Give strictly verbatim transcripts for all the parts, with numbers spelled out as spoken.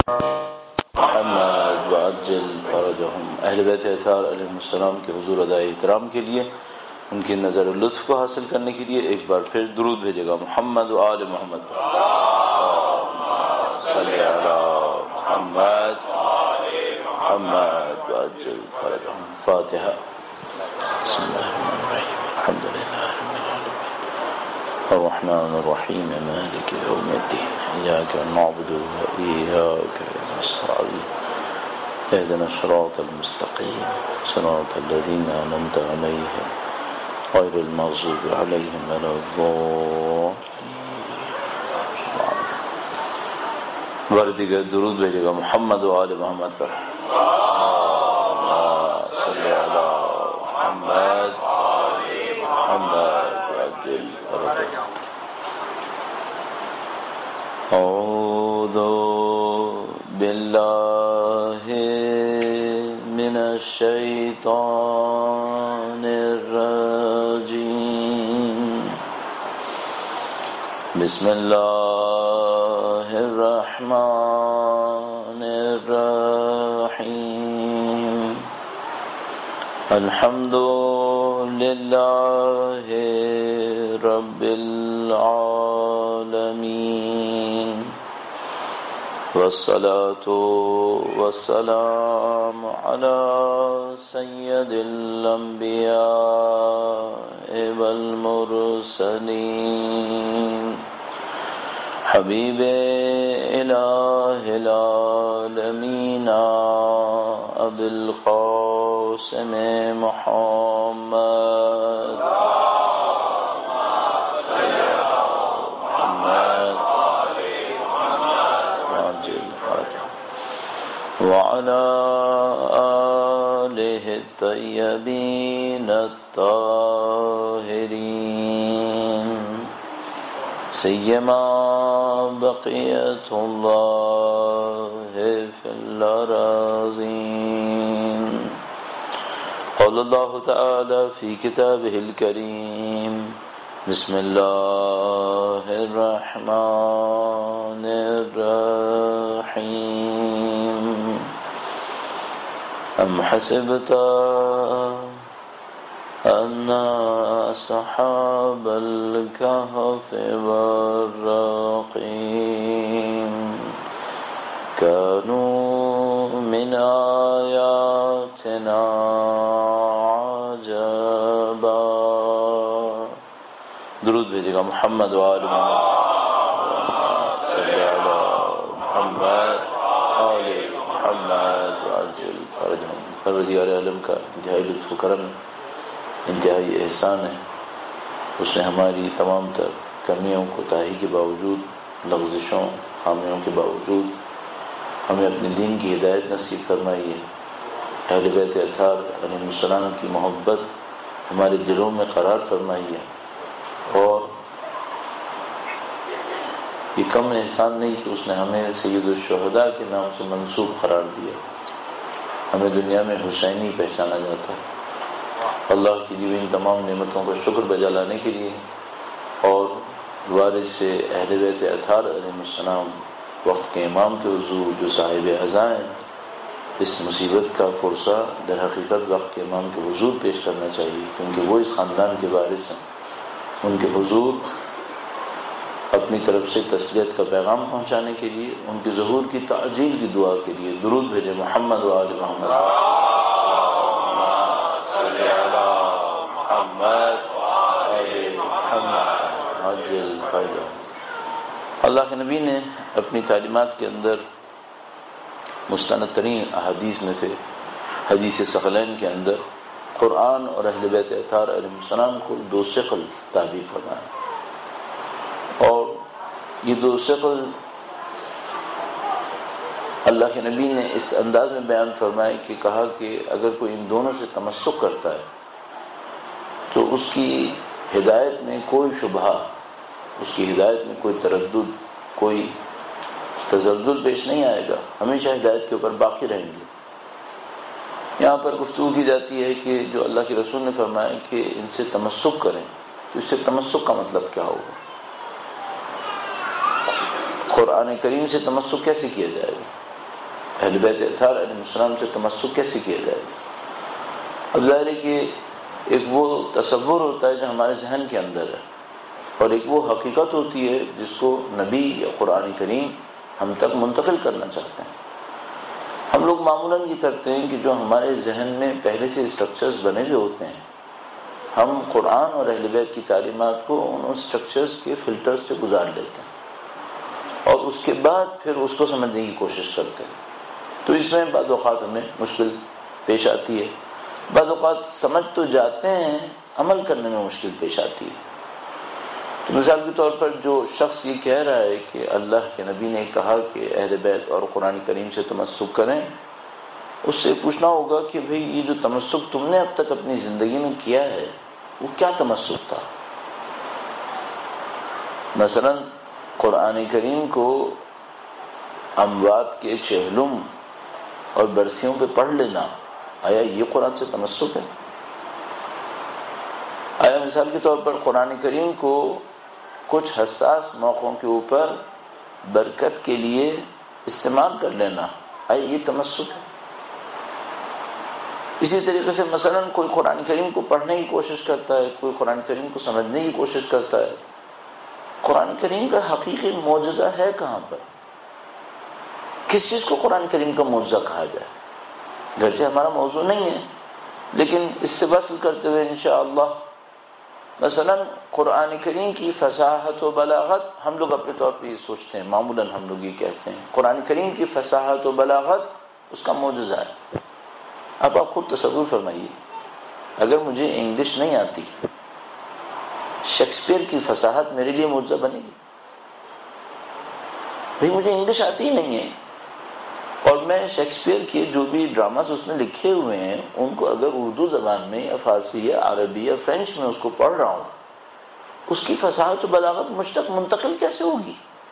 محمد وعجل فرجهم۔ اہل بیت اطہار علیہ السلام کے حضور ادائے احترام کے لیے، ان کی نظر لطف کو حاصل کرنے کے لیے ایک بار پھر درود بھیجے گا محمد و آل محمد۔ صلی علی محمد محمد وعجل فرجهم۔ فاتحہ۔ بسم اللہ الرحمن الرحیم الحمد للہ رب العالمین الرحمن الرحیم مالک یوم الدین ایاک نعبد وإیاک نستعین اهدنا الصراط المستقیم صراط الذین أنعمت علیہم غیر المغضوب علیہم ولا الضالین۔ بار دیگر درود بھیجے گا محمد و آل محمد پر۔ صلی علی محمد محمد وعجل فرجهم۔ اعوذ باللہ من الشیطان الرجیم۔ بسم اللہ الرحمن الرحیم۔ الحمد للہ رب العالمین والصلاة والسلام على سید الانبیاء والمرسلین حبیب الہ العالمین ابی القاسم محمد وعلى آلہ الطیبین الطاہرین سیما بقیت اللہ فی الأراضین۔ قال اللہ تعالی فی کتابہ الکریم بسم اللہ الرحمن الرحیم۔ ام حسبت ان اصحاب الكهف والرقیم كانوا من آیاتنا عجبا۔ درود بھیجے گا محمد و آل محمد۔ صلی علی محمد آل محمد وعجل فرجهم۔ پروردگار عالم کا انتہائی لطف و کرم، انتہائی احسان ہے، اس نے ہماری تمام تر کمیوں کوتاہی کے باوجود، لغزشوں خامیوں کے باوجود ہمیں اپنے دین کی ہدایت نصیب فرمائی ہے۔ اہل بیت اطہار علیہ السلام کی محبت ہمارے دلوں میں قرار فرمائی ہے، اور یہ کم احسان نہیں کہ اس نے ہمیں سید الشہداء کے نام سے منسوب قرار دیا۔ ہمیں دنیا میں حسینی پہچانا جاتا ہے۔ اللہ کی دی ہوئی ان تمام نعمتوں کا شکر بجا لانے کے لیے اور وارث سے اہل بیت اطہار علیہ السلام وقت کے امام کے حضور جو صاحب عزا ہیں، اس مصیبت کا پرسہ در حقیقت وقت کے امام کے حضور پیش کرنا چاہیے، کیونکہ وہ اس خاندان کے وارث ہیں۔ ان کے حضور اپنی طرف سے تسلیت کا پیغام پہنچانے کے لیے، ان کے ظہور کی تعجیل کی دعا کے لیے درود بھیجے محمد و آل محمد۔ صلی علی محمد آل محمد عجل فرجهم۔ اللہ کے نبی نے اپنی تعلیمات کے اندر مستند ترین احادیث میں سے حدیث ثقلین کے اندر قرآن اور اہل بیت اطہار علیہ السلام کو دو ثقل تعبیر فرمایا، اور یہ دو ثقل اللہ کے نبی نے اس انداز میں بیان فرمائے کہ کہا کہ اگر کوئی ان دونوں سے تمسک کرتا ہے تو اس کی ہدایت میں کوئی شبہ، اس کی ہدایت میں کوئی تردد، کوئی تزلزل پیش نہیں آئے گا، ہمیشہ ہدایت کے اوپر باقی رہیں گے۔ یہاں پر گفتگو کی جاتی ہے کہ جو اللہ کے رسول نے فرمایا کہ ان سے تمسک کریں، تو اس سے تمسک کا مطلب کیا ہوگا؟ قرآن کریم سے تمسک کیسے کیا جائے گا؟ اہل بیت اطہار علیہ السلام سے تمسک کیسے کیا جائے گا؟ اب ظاہر ہے کہ ایک وہ تصور ہوتا ہے جو ہمارے ذہن کے اندر ہے، اور ایک وہ حقیقت ہوتی ہے جس کو نبی یا قرآن کریم ہم تک منتقل کرنا چاہتے ہیں۔ ہم لوگ معمولاً یہ کرتے ہیں کہ جو ہمارے ذہن میں پہلے سے اسٹرکچرز بنے ہوئے ہوتے ہیں، ہم قرآن اور اہل بیت کی تعلیمات کو ان اسٹرکچرز کے فلٹر سے گزار لیتے ہیں اور اس کے بعد پھر اس کو سمجھنے کی کوشش کرتے ہیں۔ تو اس میں بعض اوقات ہمیں مشکل پیش آتی ہے، بعض اوقات سمجھ تو جاتے ہیں، عمل کرنے میں مشکل پیش آتی ہے۔ تو مثال کے طور پر جو شخص یہ کہہ رہا ہے کہ اللہ کے نبی نے کہا کہ اہل بیت اور قرآن کریم سے تمسک کریں، اس سے پوچھنا ہوگا کہ بھئی یہ جو تمسک تم نے اب تک اپنی زندگی میں کیا ہے وہ کیا تمسک تھا؟ مثلا قرآن کریم کو اموات کے چہلم اور برسیوں پہ پڑھ لینا، آیا یہ قرآن سے تمسک ہے؟ آیا مثال کے طور پر قرآن کریم کو کچھ حساس موقعوں کے اوپر برکت کے لیے استعمال کر لینا، آیا یہ تمسک ہے؟ اسی طریقے سے مثلا کوئی قرآن کریم کو پڑھنے کی کوشش کرتا ہے، کوئی قرآن کریم کو سمجھنے کی کوشش کرتا ہے، قرآن کریم کا حقیقی معجزہ ہے کہاں پر؟ کس چیز کو قرآن کریم کا معجزہ کہا جائے؟ گرچہ ہمارا موضوع نہیں ہے، لیکن اس سے وصل کرتے ہوئے انشاءاللہ مثلا قرآن کریم کی فصاحت و بلاغت، ہم لوگ اپنے طور پہ یہ سوچتے ہیں، معمولاً ہم لوگ یہ کہتے ہیں قرآن کریم کی فصاحت و بلاغت اس کا معجزہ ہے۔ اب آپ خود تصور فرمائیے، اگر مجھے انگلش نہیں آتی، شیکسپیئر کی فصاحت میرے لیے معجزہ بنے گی؟ بھئی مجھے انگلش آتی ہی نہیں ہے، اور میں شیکسپیئر کے جو بھی ڈراماز اس نے لکھے ہوئے ہیں ان کو اگر اردو زبان میں یا فارسی یا عربی یا فرینچ میں اس کو پڑھ رہا ہوں، اس کی فصاحت و بلاغت مجھ تک منتقل کیسے ہوگی؟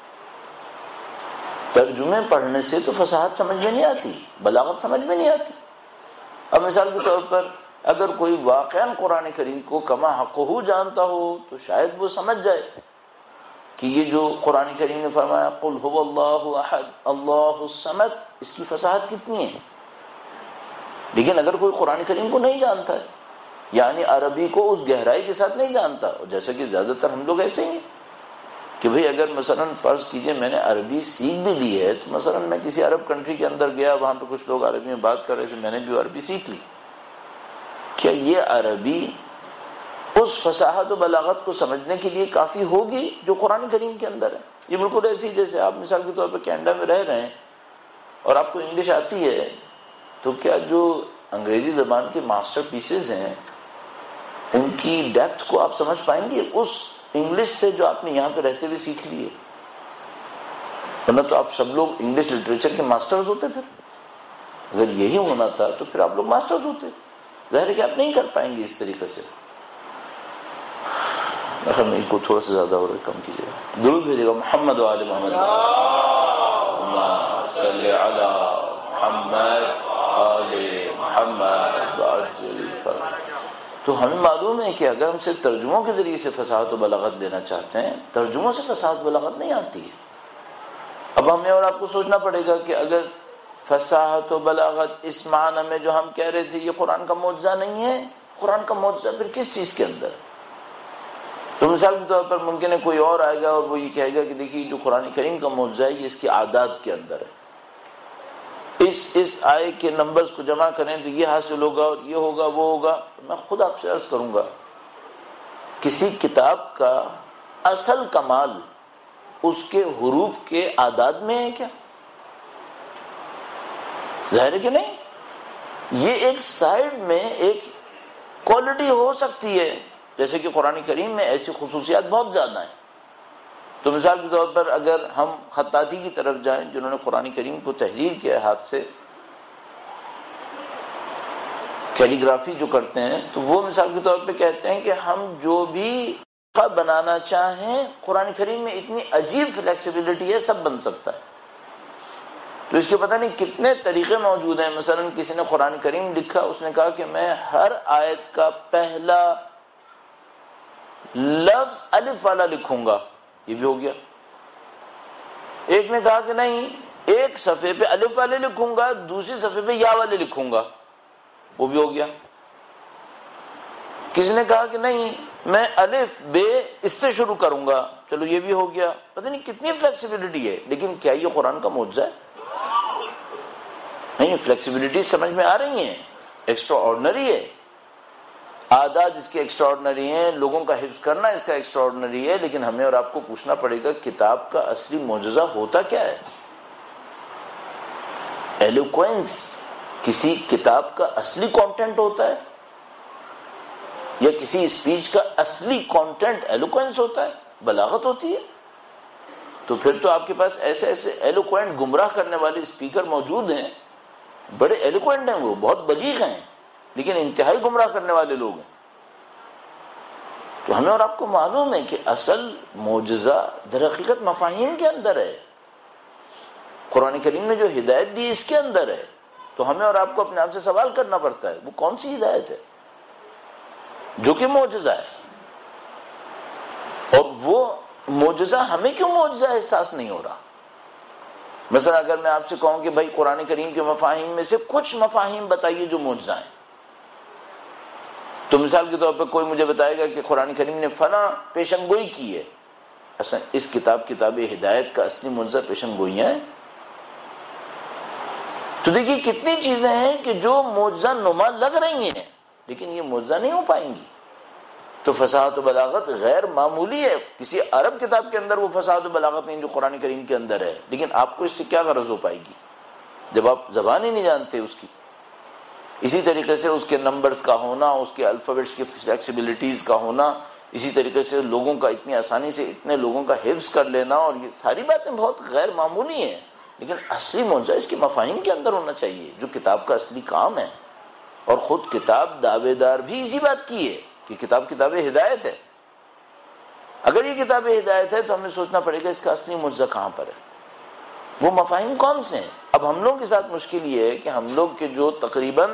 ترجمے پڑھنے سے تو فصاحت سمجھ میں نہیں آتی، بلاغت سمجھ میں نہیں آتی۔ اب مثال کے طور پر اگر کوئی واقعاً قرآن کریم کو کما حقہ جانتا ہو تو شاید وہ سمجھ جائے کہ یہ جو قرآن کریم نے فرمایا قل هو اللہ احد اللہ الصمد، اس کی فصاحت کتنی ہے۔ لیکن اگر کوئی قرآن کریم کو نہیں جانتا ہے، یعنی عربی کو اس گہرائی کے ساتھ نہیں جانتا، اور جیسا کہ زیادہ تر ہم لوگ ایسے ہی ہیں کہ بھئی اگر مثلا فرض کیجئے میں نے عربی سیکھ بھی لی ہے، تو مثلا میں کسی عرب کنٹری کے اندر گیا، وہاں پہ کچھ لوگ عربی میں بات کر رہے تھے، میں نے بھی عربی سیکھ لی، کیا یہ عربی اس فصاحت و بلاغت کو سمجھنے کے لیے کافی ہوگی جو قرآن کریم کے اندر ہے؟ یہ بالکل ایسی جیسے آپ مثال کے طور پر کینیڈا میں رہ رہے ہیں اور آپ کو انگلش آتی ہے، تو کیا جو انگریزی زبان کے ماسٹر پیسز ہیں ان کی ڈیپتھ کو آپ سمجھ پائیں گے اس انگلش سے جو آپ نے یہاں پہ رہتے ہوئے سیکھ لی ہے؟ ورنہ تو آپ سب لوگ انگلش لٹریچر کے ماسٹرز ہوتے، پھر اگر یہی ہونا تھا تو پھر آپ لوگ ماسٹرز ہوتے۔ ظاہر ہے کہ آپ نہیں کر پائیں گے اس طریقے سے۔ میں کو تھوڑا سا زیادہ ہو رہا ہے، کم کیجیے گا، درود بھیجیے گا محمد و آل محمد، اللہم صلی علی محمد آل محمد وعجل فرج۔ تو ہمیں معلوم ہے کہ اگر ہم صرف ترجموں کے ذریعے سے فصاحت و بلاغت لینا چاہتے ہیں، ترجموں سے فصاحت و بلاغت نہیں آتی ہے۔ اب ہمیں اور آپ کو سوچنا پڑے گا کہ اگر فصاحت و بلاغت اس معنی میں جو ہم کہہ رہے تھے یہ قرآن کا معجزہ نہیں ہے، قرآن کا معجزہ پھر کس چیز کے اندر؟ تو مثال کے طور پر ممکن ہے کوئی اور آئے گا اور وہ یہ کہے گا کہ دیکھیے جو قرآن کریم کا معجزہ ہے یہ اس کی عادات کے اندر ہے، اس اس آئے کے نمبرز کو جمع کریں تو یہ حاصل ہوگا اور یہ ہوگا وہ ہوگا۔ میں خود آپ سے عرض کروں گا، کسی کتاب کا اصل کمال اس کے حروف کے اعداد میں ہے کیا؟ ظاہر ہے کہ نہیں۔ یہ ایک سائڈ میں ایک کوالٹی ہو سکتی ہے، جیسے کہ قرآن کریم میں ایسی خصوصیات بہت زیادہ ہیں۔ تو مثال کے طور پر اگر ہم خطاطی کی طرف جائیں جنہوں نے قرآن کریم کو تحریر کیا ہاتھ سے، کیلی گرافی جو کرتے ہیں، تو وہ مثال کے طور پہ کہتے ہیں کہ ہم جو بھی بنانا چاہیں قرآن کریم میں اتنی عجیب فلیکسیبلٹی ہے، سب بن سکتا ہے۔ تو اس کے پتہ نہیں کتنے طریقے موجود ہیں۔ مثلا کسی نے قرآن کریم لکھا، اس نے کہا کہ میں ہر آیت کا پہلا لفظ الف والا لکھوں گا، یہ بھی ہو گیا۔ ایک نے کہا کہ نہیں، ایک صفحے پہ الف والے لکھوں گا، دوسری صفحے پہ یا والے لکھوں گا، وہ بھی ہو گیا۔ کسی نے کہا کہ نہیں میں الف بے اس سے شروع کروں گا، چلو یہ بھی ہو گیا۔ پتہ نہیں کتنی فلیکسیبلٹی ہے، لیکن کیا یہ قرآن کا معجزہ ہے؟ نہیں، فلیکسیبلٹی سمجھ میں آ رہی ہیں، ایکسٹرا آرڈنری ہے، عادات اس کے ایکسٹرا آرڈنری ہیں، لوگوں کا حفظ کرنا اس کا ایکسٹرا آرڈنری ہے، لیکن ہمیں اور آپ کو پوچھنا پڑے گا کتاب کا اصلی معجزہ ہوتا کیا ہے؟ ایلوکوینس کسی کتاب کا اصلی کانٹینٹ ہوتا ہے یا کسی اسپیچ کا اصلی کانٹینٹ ایلوکوینس ہوتا ہے، بلاغت ہوتی ہے؟ تو پھر تو آپ کے پاس ایسے ایسے ایلوکوینٹ گمراہ کرنے والے اسپیکر موجود ہیں، بڑے ایلوکوینٹ ہیں، وہ بہت بلیغ ہیں، لیکن انتہائی گمراہ کرنے والے لوگ ہیں۔ تو ہمیں اور آپ کو معلوم ہے کہ اصل معجزہ در حقیقت مفاہیم کے اندر ہے، قرآن کریم نے جو ہدایت دی اس کے اندر ہے۔ تو ہمیں اور آپ کو اپنے آپ سے سوال کرنا پڑتا ہے وہ کون سی ہدایت ہے جو کہ معجزہ ہے، اور وہ معجزہ ہمیں کیوں معجزہ احساس نہیں ہو رہا؟ مثلا اگر میں آپ سے کہوں کہ بھائی قرآن کریم کے مفاہیم میں سے کچھ مفاہیم بتائیے جو معجزہ ہیں، تو مثال کے طور پہ کوئی مجھے بتائے گا کہ قرآن کریم نے فلاں پیشن گوئی کی ہے، اصلا اس کتاب کتاب ہدایت کا اصلی معجزہ پیشن گوئیاں ہیں؟ تو دیکھیے کتنی چیزیں ہیں کہ جو معجزہ نما لگ رہی ہیں لیکن یہ معجزہ نہیں ہو پائیں گی۔ تو فصاحت و بلاغت غیر معمولی ہے، کسی عرب کتاب کے اندر وہ فصاحت و بلاغت نہیں جو قرآن کریم کے اندر ہے، لیکن آپ کو اس سے کیا غرض ہو پائے گی جب آپ زبان ہی نہیں جانتے اس کی۔ اسی طریقے سے اس کے نمبرز کا ہونا، اس کے الفابیٹس کی فلیکسیبلٹیز کا ہونا، اسی طریقے سے لوگوں کا اتنی آسانی سے اتنے لوگوں کا حفظ کر لینا، اور یہ ساری باتیں بہت غیر معمولی ہیں، لیکن اصلی معجزہ اس کے مفاہیم کے اندر ہونا چاہیے جو کتاب کا اصلی کام ہے۔ اور خود کتاب دعوے دار بھی اسی بات کی ہے کہ کتاب کتاب ہدایت ہے۔ اگر یہ کتاب ہدایت ہے تو ہمیں سوچنا پڑے گا اس کا اصلی معجزہ کہاں پر ہے، وہ مفاہیم کون سے ہیں؟ اب ہم لوگوں کے ساتھ مشکل یہ ہے کہ ہم لوگ کے جو تقریباً،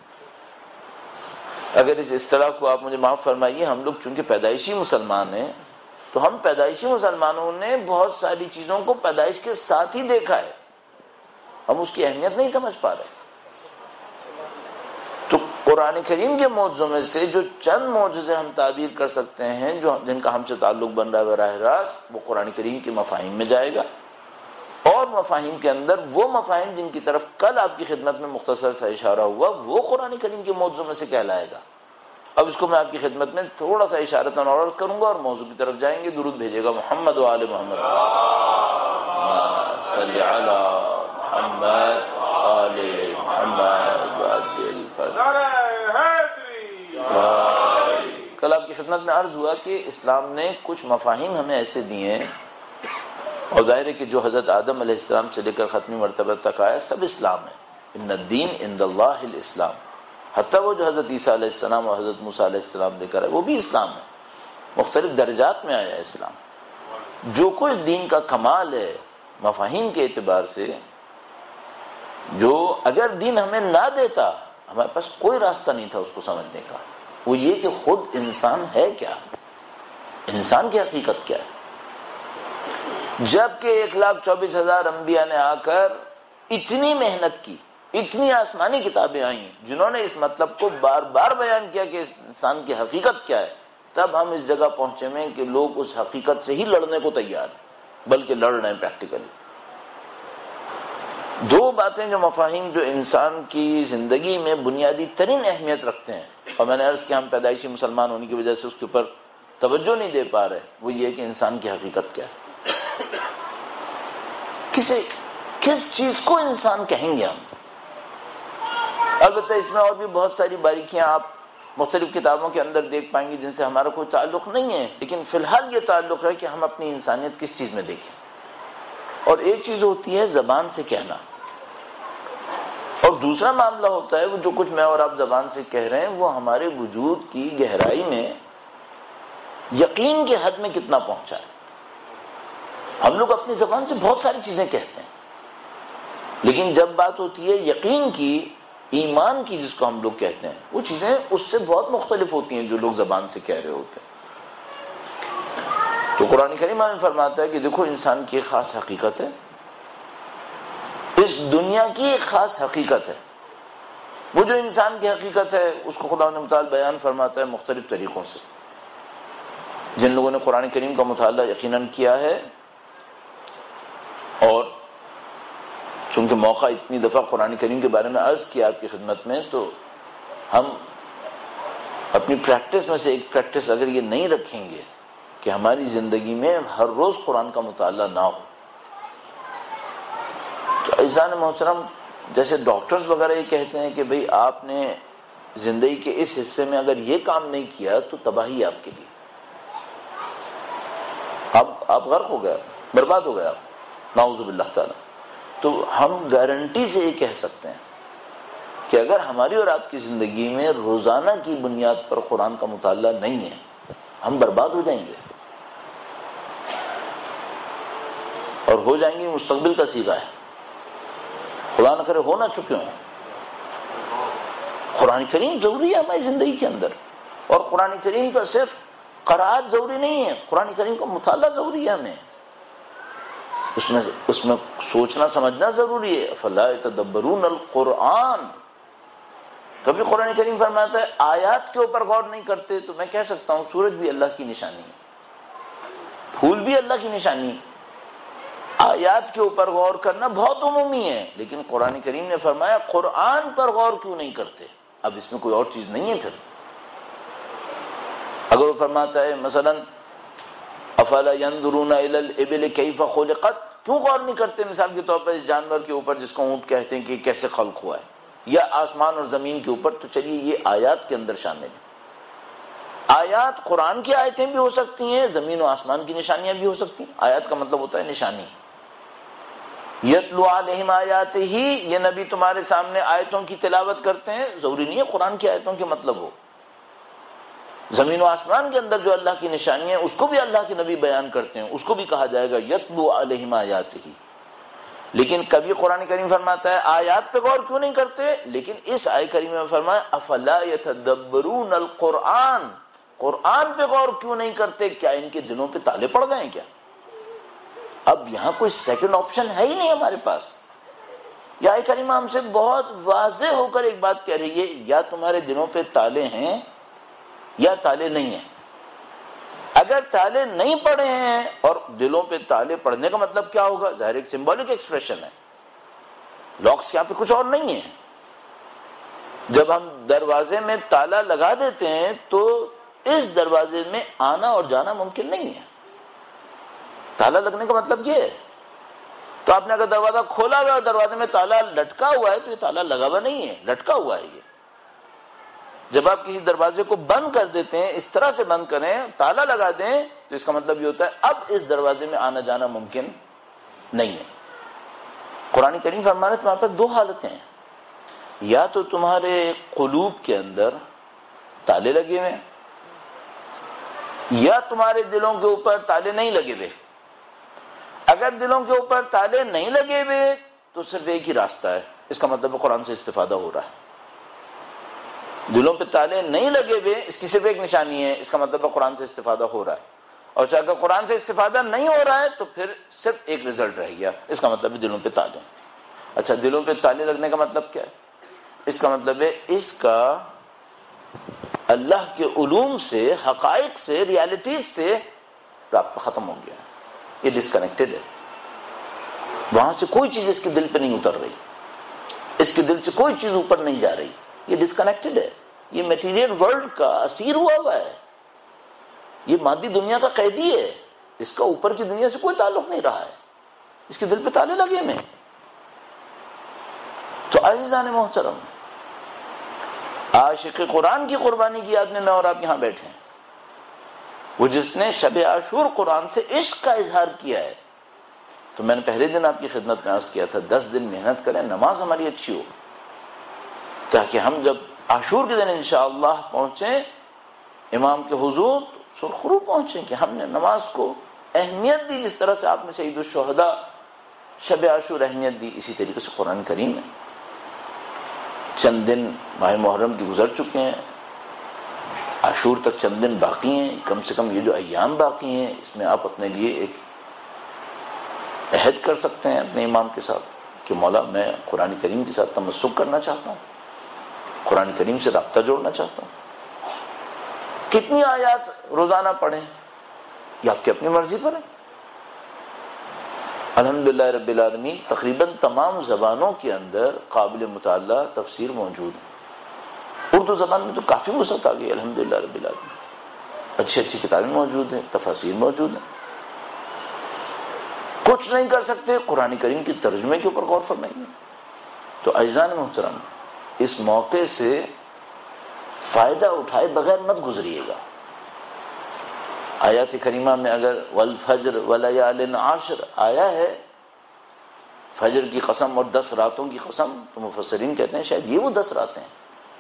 اگر اس اصطلاح کو آپ مجھے معاف فرمائیے، ہم لوگ چونکہ پیدائشی مسلمان ہیں تو ہم پیدائشی مسلمانوں نے بہت ساری چیزوں کو پیدائش کے ساتھ ہی دیکھا ہے، ہم اس کی اہمیت نہیں سمجھ پا رہے۔ تو قرآن کریم کے معجزوں میں سے جو چند معجزے ہم تعبیر کر سکتے ہیں، جو جن کا ہم سے تعلق بن رہا ہے براہ راست، وہ قرآن کریم کے مفاہیم میں جائے گا، اور مفاہیم کے اندر وہ مفاہیم جن کی طرف کل آپ کی خدمت میں مختصر سا اشارہ ہوا، وہ قرآن کریم کے معجزوں میں سے کہلائے گا۔ اب اس کو میں آپ کی خدمت میں تھوڑا سا اشارتاً اور عرض کروں گا اور موضوع کی طرف جائیں گے۔ درود بھیجے گا محمد و آل محمد، صلی علی محمد آل محمد۔ کل آپ کی خدمت میں عرض ہوا کہ اسلام نے کچھ مفاہیم ہمیں ایسے دیے ہیں، اور ظاہر ہے کہ جو حضرت آدم علیہ السلام سے لے کر ختمی مرتبہ تک آیا سب اسلام ہے۔ ان الدین عند اللہ الاسلام، حتیٰ وہ جو حضرت عیسیٰ علیہ السلام اور حضرت موسیٰ علیہ السلام لے کر آئے وہ بھی اسلام ہے، مختلف درجات میں آیا ہے اسلام۔ جو کچھ دین کا کمال ہے مفاہیم کے اعتبار سے، جو اگر دین ہمیں نہ دیتا ہمارے پاس کوئی راستہ نہیں تھا اس کو سمجھنے کا، وہ یہ کہ خود انسان ہے کیا، انسان کی حقیقت کیا ہے۔ جبکہ ایک لاکھ چوبیس ہزار انبیاء نے آ کر اتنی محنت کی، اتنی آسمانی کتابیں آئیں جنہوں نے اس مطلب کو بار بار بیان کیا کہ انسان کی حقیقت کیا ہے، تب ہم اس جگہ پہنچے میں کہ لوگ اس حقیقت سے ہی لڑنے کو تیار ہیں، بلکہ لڑ رہے ہیں پریکٹیکلی۔ دو باتیں جو مفاہیم جو انسان کی زندگی میں بنیادی ترین اہمیت رکھتے ہیں، اور میں نے عرض کیا ہم پیدائشی مسلمان ہونے کی وجہ سے اس کے اوپر توجہ نہیں دے پا رہے، وہ یہ کہ انسان کی حقیقت کیا ہے، کسے کس چیز کو انسان کہیں گے ہم۔ البتہ اس میں اور بھی بہت ساری باریکیاں آپ مختلف کتابوں کے اندر دیکھ پائیں گی جن سے ہمارا کوئی تعلق نہیں ہے، لیکن فی الحال یہ تعلق ہے کہ ہم اپنی انسانیت کس چیز میں دیکھیں۔ اور ایک چیز ہوتی ہے زبان سے کہنا، اور دوسرا معاملہ ہوتا ہے وہ جو کچھ میں اور آپ زبان سے کہہ رہے ہیں وہ ہمارے وجود کی گہرائی میں یقین کے حد میں کتنا پہنچا ہے۔ ہم لوگ اپنی زبان سے بہت ساری چیزیں کہتے ہیں، لیکن جب بات ہوتی ہے یقین کی، ایمان کی جس کو ہم لوگ کہتے ہیں، وہ چیزیں اس سے بہت مختلف ہوتی ہیں جو لوگ زبان سے کہہ رہے ہوتے ہیں۔ تو قرآن کریم ہمیں فرماتا ہے کہ دیکھو انسان کی ایک خاص حقیقت ہے، اس دنیا کی ایک خاص حقیقت ہے. وہ جو انسان کی حقیقت ہے اس کو خدا متعال بیان فرماتا ہے مختلف طریقوں سے. جن لوگوں نے قرآن کریم کا مطالعہ یقیناً کیا ہے، اور چونکہ موقع اتنی دفعہ قرآن کریم کے بارے میں عرض کیا آپ کی خدمت میں، تو ہم اپنی پریکٹس میں سے ایک پریکٹس اگر یہ نہیں رکھیں گے کہ ہماری زندگی میں ہر روز قرآن کا مطالعہ نہ ہو، تو عزیزان محترم جیسے ڈاکٹرز وغیرہ یہ کہتے ہیں کہ بھئی آپ نے زندگی کے اس حصے میں اگر یہ کام نہیں کیا تو تباہی ہے آپ کے لیے، اب آپ غرق ہو گئے، برباد ہو گئے آپ، نعوذ باللہ تعالی. تو ہم گارنٹی سے یہ کہہ سکتے ہیں کہ اگر ہماری اور آپ کی زندگی میں روزانہ کی بنیاد پر قرآن کا مطالعہ نہیں ہے ہم برباد ہو جائیں گے، اور ہو جائیں گے مستقبل کا صیغہ ہے، خدا نہ کرے ہو نہ چکے ہوں. قرآن کریم ضروری ہے ہماری زندگی کے اندر، اور قرآن کریم کا صرف قرأت ضروری نہیں ہے، قرآن کریم کا مطالعہ ضروری ہے. ہمیں اس میں اس میں سوچنا سمجھنا ضروری ہے. فلا يتدبرون القرآن، کبھی قرآن کریم فرماتا ہے آیات کے اوپر غور نہیں کرتے، تو میں کہہ سکتا ہوں سورج بھی اللہ کی نشانی ہے، پھول بھی اللہ کی نشانی ہے. آیات کے اوپر غور کرنا بہت عمومی ہے، لیکن قرآن کریم نے فرمایا قرآن پر غور کیوں نہیں کرتے؟ اب اس میں کوئی اور چیز نہیں ہے. پھر اگر وہ فرماتا ہے مثلا افلا ينظرون الى الابل كيف خلقت، کیوں غور نہیں کرتے مثال کے طور پر اس جانور کے اوپر جس کو اونٹ کہتے ہیں کہ کیسے خلق ہوا ہے، یا آسمان اور زمین کے اوپر؟ تو چلیے یہ آیات کے اندر شامل ہے. آیات قرآن کی آیتیں بھی ہو سکتی ہیں، زمین و آسمان کی نشانیاں بھی ہو سکتی ہیں. آیات کا مطلب ہوتا ہے نشانی. یتلو علیہم آیاتہ، یہ نبی تمہارے سامنے آیتوں کی تلاوت کرتے ہیں، ضروری نہیں ہے قرآن کی آیتوں کے مطلب ہو. زمین و آسمان کے اندر جو اللہ کی نشانی ہے اس کو بھی اللہ کے نبی بیان کرتے ہیں، اس کو بھی کہا جائے گا یتلو علیہم آیاتہ. لیکن کبھی قرآن کریم فرماتا ہے آیات پہ غور کیوں نہیں کرتے، لیکن اس آیت کریمہ میں فرمایا افلا یتدبرون القرآن، قرآن پہ غور کیوں نہیں کرتے؟ کیا ان کے دلوں پہ تالے پڑ گئے ہیں کیا؟ اب یہاں کوئی سیکنڈ آپشن ہے ہی نہیں ہمارے پاس. یہ آیت کریمہ ہم سے بہت واضح ہو کر ایک بات کہہ رہی ہے، یا تمہارے دلوں پہ تالے ہیں یا تالے نہیں ہیں. اگر تالے نہیں پڑے ہیں، اور دلوں پہ تالے پڑنے کا مطلب کیا ہوگا؟ ظاہر ایک سمبولک ایکسپریشن ہے، لاکس کے یہاں پہ کچھ اور نہیں ہے. جب ہم دروازے میں تالا لگا دیتے ہیں تو اس دروازے میں آنا اور جانا ممکن نہیں ہے. تالا لگنے کا مطلب یہ ہے. تو آپ نے اگر دروازہ کھولا ہوا ہے اور دروازے میں تالا لٹکا ہوا ہے تو یہ تالا لگا ہوا نہیں ہے، لٹکا ہوا ہے. یہ جب آپ کسی دروازے کو بند کر دیتے ہیں، اس طرح سے بند کریں، تالا لگا دیں، تو اس کا مطلب یہ ہوتا ہے اب اس دروازے میں آنا جانا ممکن نہیں ہے. قرآن کریم فرما رہا ہے تمہارے پاس دو حالتیں ہیں، یا تو تمہارے قلوب کے اندر تالے لگے ہوئے ہیں، یا تمہارے دلوں کے اوپر تالے نہیں لگے ہوئے. اگر دلوں کے اوپر تالے نہیں لگے ہوئے تو صرف ایک ہی راستہ ہے، اس کا مطلب قرآن سے استفادہ ہو رہا ہے. دلوں پہ تالے نہیں لگے ہوئے اس کی صرف ایک نشانی ہے، اس کا مطلب قرآن سے استفادہ ہو رہا ہے. اور چاہے اگر قرآن سے استفادہ نہیں ہو رہا ہے تو پھر صرف ایک رزلٹ رہ گیا، اس کا مطلب ہے دلوں پہ تالے. اچھا دلوں پہ تالے لگنے کا مطلب کیا ہے؟ اس کا مطلب ہے اس کا اللہ کے علوم سے، حقائق سے، ریالٹیز سے رابطہ ختم ہو گیا، یہ ڈسکنیکٹڈ ہے. وہاں سے کوئی چیز اس کے دل پہ نہیں اتر رہی، اس کے دل سے کوئی چیز اوپر نہیں جا رہی، یہ ڈسکنیکٹڈ ہے. یہ میٹیریل ورلڈ کا اسیر ہوا ہوا ہے، یہ مادی دنیا کا قیدی ہے، اس کا اوپر کی دنیا سے کوئی تعلق نہیں رہا ہے، اس کے دل پہ تالے لگے میں. تو عزیزان محترم، عاشق قرآن کی قربانی کی یاد میں میں اور آپ یہاں بیٹھے ہیں، وہ جس نے شب عاشور قرآن سے عشق کا اظہار کیا ہے. تو میں نے پہلے دن آپ کی خدمت میں عرض کیا تھا دس دن محنت کریں، نماز ہماری اچھی ہو، تاکہ ہم جب عاشور کے دن انشاءاللہ پہنچیں امام کے حضور سرخرو پہنچیں کہ ہم نے نماز کو اہمیت دی، جس طرح سے آپ نے سید الشہداء شب عاشور اہمیت دی. اسی طریقے سے قرآن کریم ہے. چند دن ماہ محرم کی گزر چکے ہیں، عاشور تک چند دن باقی ہیں، کم سے کم یہ جو ایام باقی ہیں اس میں آپ اپنے لیے ایک عہد کر سکتے ہیں اپنے امام کے ساتھ کہ مولا میں قرآن کریم کے ساتھ تمسک کرنا چاہتا ہوں، قرآن کریم سے رابطہ جوڑنا چاہتا ہوں۔ کتنی آیات روزانہ پڑھیں، یہ آپ کی اپنی مرضی پر ہے۔ الحمدللہ رب العالمین تقریباً تمام زبانوں کے اندر قابل مطالعہ تفسیر موجود ہے۔ اردو زبان میں تو کافی وسعت آ گئی الحمدللہ رب العالمین، اچھی اچھی کتابیں موجود ہیں، تفاسیر موجود ہیں۔ کچھ نہیں کر سکتے قرآن کریم کی ترجمے کے اوپر غور فرمائیے۔ تو اعزان محترم، اس موقع سے فائدہ اٹھائے بغیر مت گزریے گا۔ آیات کریمہ میں اگر والفجر ولیال عشر آیا ہے، فجر کی قسم اور دس راتوں کی قسم، تو مفسرین کہتے ہیں شاید یہ وہ دس راتیں ہیں۔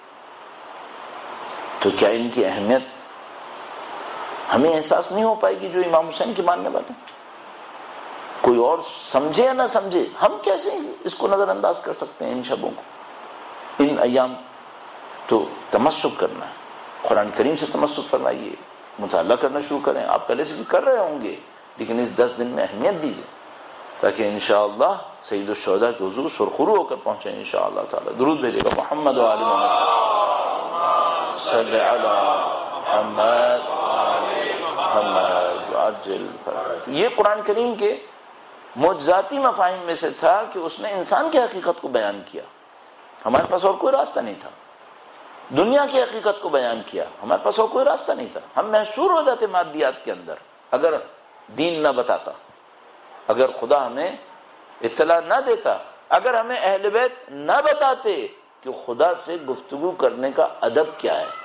تو کیا ان کی اہمیت ہمیں احساس نہیں ہو پائے گی جو امام حسین کی ماننے والے ہیں؟ کوئی اور سمجھے یا نہ سمجھے، ہم کیسے اس کو نظر انداز کر سکتے ہیں ان شبوں کو، ان ایام؟ تو تمسک کرنا ہے، قرآن کریم سے تمسک فرمائیے، مطالعہ کرنا شروع کریں۔ آپ پہلے سے بھی کر رہے ہوں گے، لیکن اس دس دن میں اہمیت دیجیے تاکہ انشاءاللہ سید الشہداء کے حضور سرخرو ہو کر پہنچیں انشاءاللہ تعالی۔ درود بھیجے گا محمد و آل محمد صلی علی محمد محمد عجل فرج۔ یہ قرآن کریم کے معجزاتی مفاہیم میں سے تھا کہ اس نے انسان کی حقیقت کو بیان کیا، ہمارے پاس اور کوئی راستہ نہیں تھا۔ دنیا کی حقیقت کو بیان کیا، ہمارے پاس اور کوئی راستہ نہیں تھا۔ ہم محصور ہو جاتے مادیات کے اندر اگر دین نہ بتاتا، اگر خدا ہمیں اطلاع نہ دیتا، اگر ہمیں اہل بیت نہ بتاتے کہ خدا سے گفتگو کرنے کا ادب کیا ہے،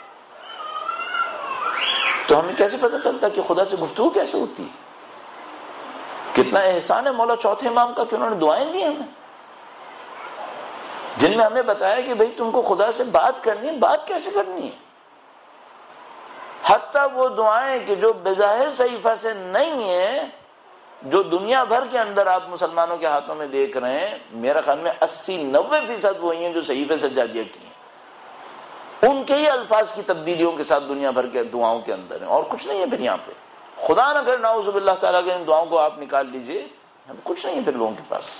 تو ہمیں کیسے پتہ چلتا کہ خدا سے گفتگو کیسے ہوتی ہے؟ کتنا احسان ہے مولا چوتھے امام کا کہ انہوں نے دعائیں دی ہمیں، جن میں ہمیں بتایا کہ بھئی تم کو خدا سے بات کرنی ہے، بات کیسے کرنی ہے۔ حتیٰ وہ دعائیں کہ جو بظاہر صحیفہ سے نہیں ہیں، جو دنیا بھر کے اندر آپ مسلمانوں کے ہاتھوں میں دیکھ رہے ہیں، میرا خیال میں اسی نوے فیصد وہی ہیں جو صحیفے سجادیہ کی ہیں، ان کے ہی الفاظ کی تبدیلیوں کے ساتھ دنیا بھر کے دعاؤں کے اندر ہیں، اور کچھ نہیں ہے پھر یہاں پہ۔ خدا نہ کرے نعوذ باللہ تعالیٰ کے ان دعاؤں کو آپ نکال لیجئے، کچھ نہیں ہے پھر لوگوں کے پاس۔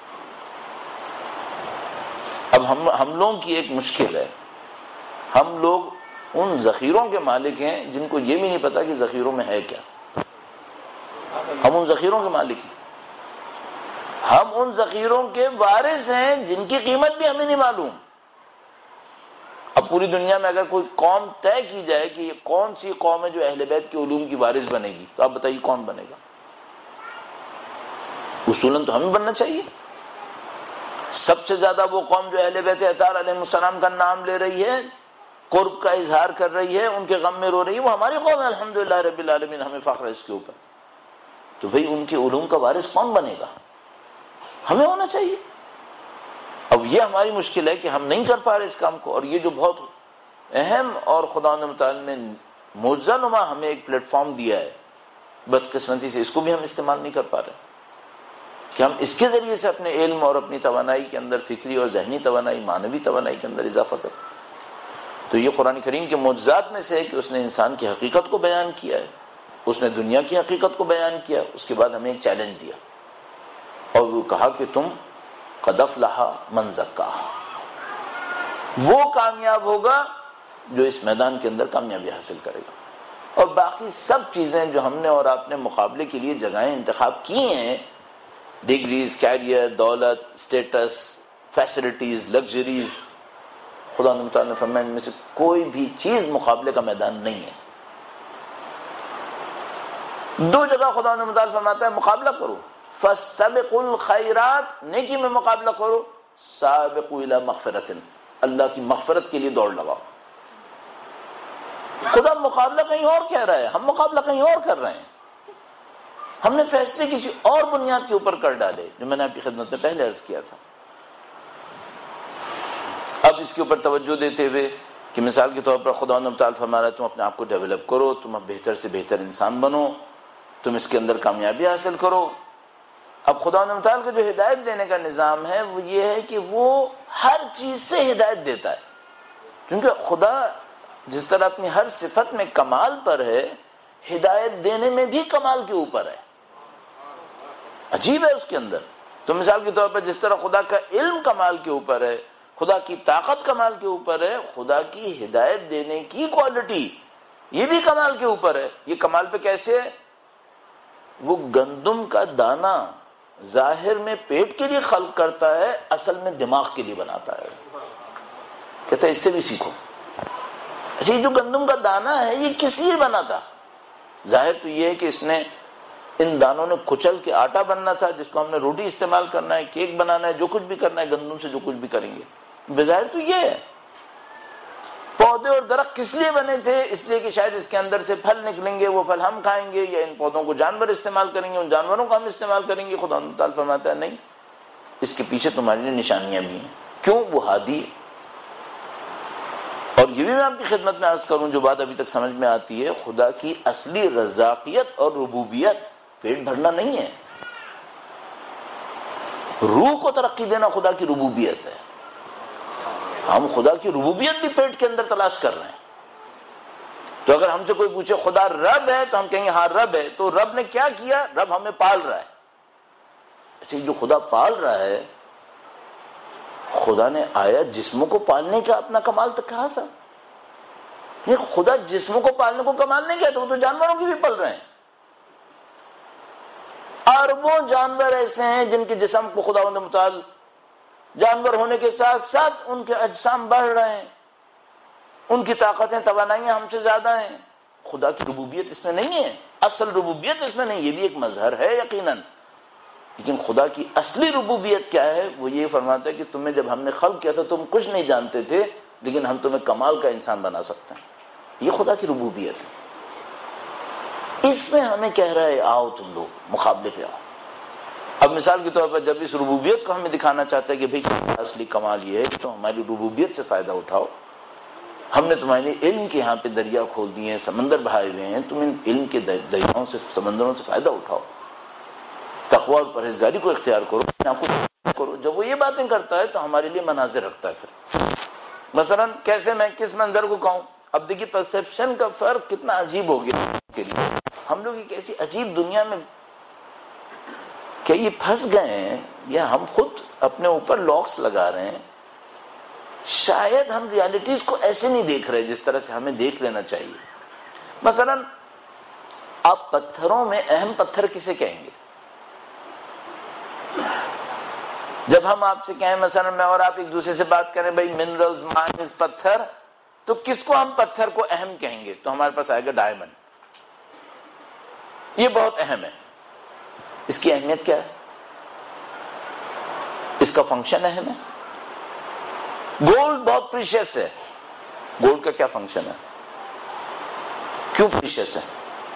اب ہم ہم لوگوں کی ایک مشکل ہے، ہم لوگ ان ذخیروں کے مالک ہیں جن کو یہ بھی نہیں پتا کہ ذخیروں میں ہے کیا۔ ہم ان ذخیروں کے مالک ہیں، ہم ان ذخیروں کے وارث ہیں جن کی قیمت بھی ہمیں نہیں معلوم۔ اب پوری دنیا میں اگر کوئی قوم طے کی جائے کہ یہ کون سی قوم ہے جو اہل بیت کے علوم کی وارث بنے گی، تو آپ بتائیے کون بنے گا؟ اصولاً تو ہمیں بننا چاہیے۔ سب سے زیادہ وہ قوم جو اہل بیت اطہار علیہ السلام کا نام لے رہی ہے، قرب کا اظہار کر رہی ہے، ان کے غم میں رو رہی ہے، وہ ہماری قوم ہے الحمدللہ رب العالمین، ہمیں فخر ہے اس کے اوپر۔ تو بھئی ان کے علوم کا وارث کون بنے گا؟ ہمیں ہونا چاہیے۔ اب یہ ہماری مشکل ہے کہ ہم نہیں کر پا رہے اس کام کو، اور یہ جو بہت اہم اور خدا متعال نے معجزہ نما ہمیں ایک پلیٹ فارم دیا ہے، بدقسمتی سے اس کو بھی ہم استعمال نہیں کر پا رہے کہ ہم اس کے ذریعے سے اپنے علم اور اپنی توانائی کے اندر، فکری اور ذہنی توانائی، معنوی توانائی کے اندر اضافہ کریں۔ تو یہ قرآن کریم کے معجزات میں سے ہے کہ اس نے انسان کی حقیقت کو بیان کیا ہے، اس نے دنیا کی حقیقت کو بیان کیا، اس کے بعد ہمیں ایک چیلنج دیا اور وہ کہا کہ تم قد افلح من زکاہا، وہ کامیاب ہوگا جو اس میدان کے اندر کامیابی حاصل کرے گا۔ اور باقی سب چیزیں جو ہم نے اور آپ نے مقابلے کے لیے جگہیں انتخاب کی ہیں، ڈگریز، کیریئر، دولت، سٹیٹس، فیسلٹیز، لگژریز، خدا تعالیٰ نے فرمایا ان میں سے کوئی بھی چیز مقابلے کا میدان نہیں ہے۔ دو جگہ خدا نے متعال فرماتا ہے مقابلہ کرو، فاستبقوا الخیرات، نیکی میں مقابلہ کرو، سابقوا الی مغفرۃ، اللہ کی مغفرت کے لیے دوڑ لگاؤ۔ خدا مقابلہ کہیں اور کہہ رہا ہے، ہم مقابلہ کہیں اور کر رہے ہیں۔ ہم نے فیصلے کسی اور بنیاد کے اوپر کر ڈالے، جو میں نے آپ کی خدمت میں پہلے عرض کیا تھا۔ اب اس کے اوپر توجہ دیتے ہوئے کہ مثال کے طور پر خدا نے تعالیٰ فرما رہا ہے تم اپنے آپ کو ڈیولپ کرو، تم اب بہتر سے بہتر انسان بنو، تم اس کے اندر کامیابی حاصل کرو۔ اب خدا نے تعالیٰ کا جو ہدایت دینے کا نظام ہے وہ یہ ہے کہ وہ ہر چیز سے ہدایت دیتا ہے، کیونکہ خدا جس طرح اپنی ہر صفت میں کمال پر ہے، ہدایت دینے میں بھی کمال کے اوپر ہے۔ عجیب ہے اس کے اندر، تو مثال کے طور پر جس طرح خدا کا علم کمال کے اوپر ہے، خدا کی طاقت کمال کے اوپر ہے، خدا کی ہدایت دینے کی کوالٹی یہ بھی کمال کے اوپر ہے۔ یہ کمال پہ کیسے ہے؟ وہ گندم کا دانہ ظاہر میں پیٹ کے لیے خلق کرتا ہے، اصل میں دماغ کے لیے بناتا ہے۔ کہتا ہے اس سے بھی سیکھو۔ اچھا یہ جو گندم کا دانہ ہے یہ کس لیے بنا تھا؟ ظاہر تو یہ ہے کہ اس نے ان دانوں نے کچل کے آٹا بننا تھا جس کو ہم نے روٹی استعمال کرنا ہے، کیک بنانا ہے، جو کچھ بھی کرنا ہے گندم سے جو کچھ بھی کریں گے۔ بظاہر تو یہ ہے۔ پودے اور درخت کس لیے بنے تھے؟ اس لیے کہ شاید اس کے اندر سے پھل نکلیں گے، وہ پھل ہم کھائیں گے، یا ان پودوں کو جانور استعمال کریں گے، ان جانوروں کو ہم استعمال کریں گے۔ خدا تعالیٰ فرماتا ہے نہیں، اس کے پیچھے تمہاری لیے نشانیاں بھی ہیں۔ کیوں؟ وہ ہادی ہے۔ اور یہ بھی میں آپ کی خدمت میں عرض کروں جو بات ابھی تک سمجھ میں آتی ہے، خدا کی اصلی رزاقیت اور ربوبیت پیٹ بھرنا نہیں ہے، روح کو ترقی دینا خدا کی ربوبیت ہے۔ ہم خدا کی ربوبیت بھی پیٹ کے اندر تلاش کر رہے ہیں۔ تو اگر ہم سے کوئی پوچھے خدا رب ہے تو ہم کہیں گے ہاں رب ہے۔ تو رب نے کیا کیا؟ رب ہمیں پال رہا ہے۔ اچھا جو خدا پال رہا ہے، خدا نے آیا جسموں کو پالنے کا اپنا کمال تک کہا تھا؟ نہیں، خدا جسموں کو پالنے کو کمال نہیں کہتا، وہ تو جانوروں کی بھی پل رہے ہیں۔ اربوں جانور ایسے ہیں جن کے جسم کو خدا نے متعال جانور ہونے کے ساتھ ساتھ ان کے اجسام بڑھ رہے ہیں، ان کی طاقتیں توانائیاں ہم سے زیادہ ہیں۔ خدا کی ربوبیت اس میں نہیں ہے، اصل ربوبیت اس میں نہیں۔ یہ بھی ایک مظہر ہے یقیناً، لیکن خدا کی اصلی ربوبیت کیا ہے؟ وہ یہ فرماتا ہے کہ تمہیں جب ہم نے خلق کیا تھا تم کچھ نہیں جانتے تھے، لیکن ہم تمہیں کمال کا انسان بنا سکتے ہیں۔ یہ خدا کی ربوبیت ہے۔ اس میں ہمیں کہہ رہا ہے آؤ تم لوگ مقابلے پہ آؤ۔ اب مثال کے طور پر جب اس ربوبیت کو ہمیں دکھانا چاہتا ہے کہ بھئی اصلی کمال یہ ہے کہ تم ہماری ربوبیت سے فائدہ اٹھاؤ، ہم نے تمہارے علم کے یہاں پہ دریا کھول دیے ہیں، سمندر بہائے ہوئے ہیں، تم ان علم کے دریاؤں سے سمندروں سے فائدہ اٹھاؤ، تقوی اور پرہیزگاری کو اختیار کرو، آپ کو کرو۔ جب وہ یہ باتیں کرتا ہے تو ہمارے لیے مناظر رکھتا ہے۔ پھر مثلا کیسے میں کس منظر کو کہوں؟ اب دیکھیے پرسیپشن کا فرق کتنا عجیب ہو گیا کے لیے۔ ہم لوگ ایک ایسی عجیب دنیا میں کہ یہ پھنس گئے ہیں، یا ہم خود اپنے اوپر لاکس لگا رہے ہیں۔ شاید ہم ریالٹیز کو ایسے نہیں دیکھ رہے جس طرح سے ہمیں دیکھ لینا چاہیے۔ مثلا آپ پتھروں میں اہم پتھر کسے کہیں گے؟ جب ہم آپ سے کہیں، مثلا میں اور آپ ایک دوسرے سے بات کریں بھائی منرلز، مائنز، پتھر، تو کس کو ہم پتھر کو اہم کہیں گے؟ تو ہمارے پاس آئے گا ڈائمنڈ۔ یہ بہت اہم ہے۔ اس کی اہمیت کیا ہے؟ اس کا فنکشن اہم ہے۔ گولڈ بہت پریشیس ہے۔ گولڈ کا کیا فنکشن ہے؟ کیوں پریشیس ہے؟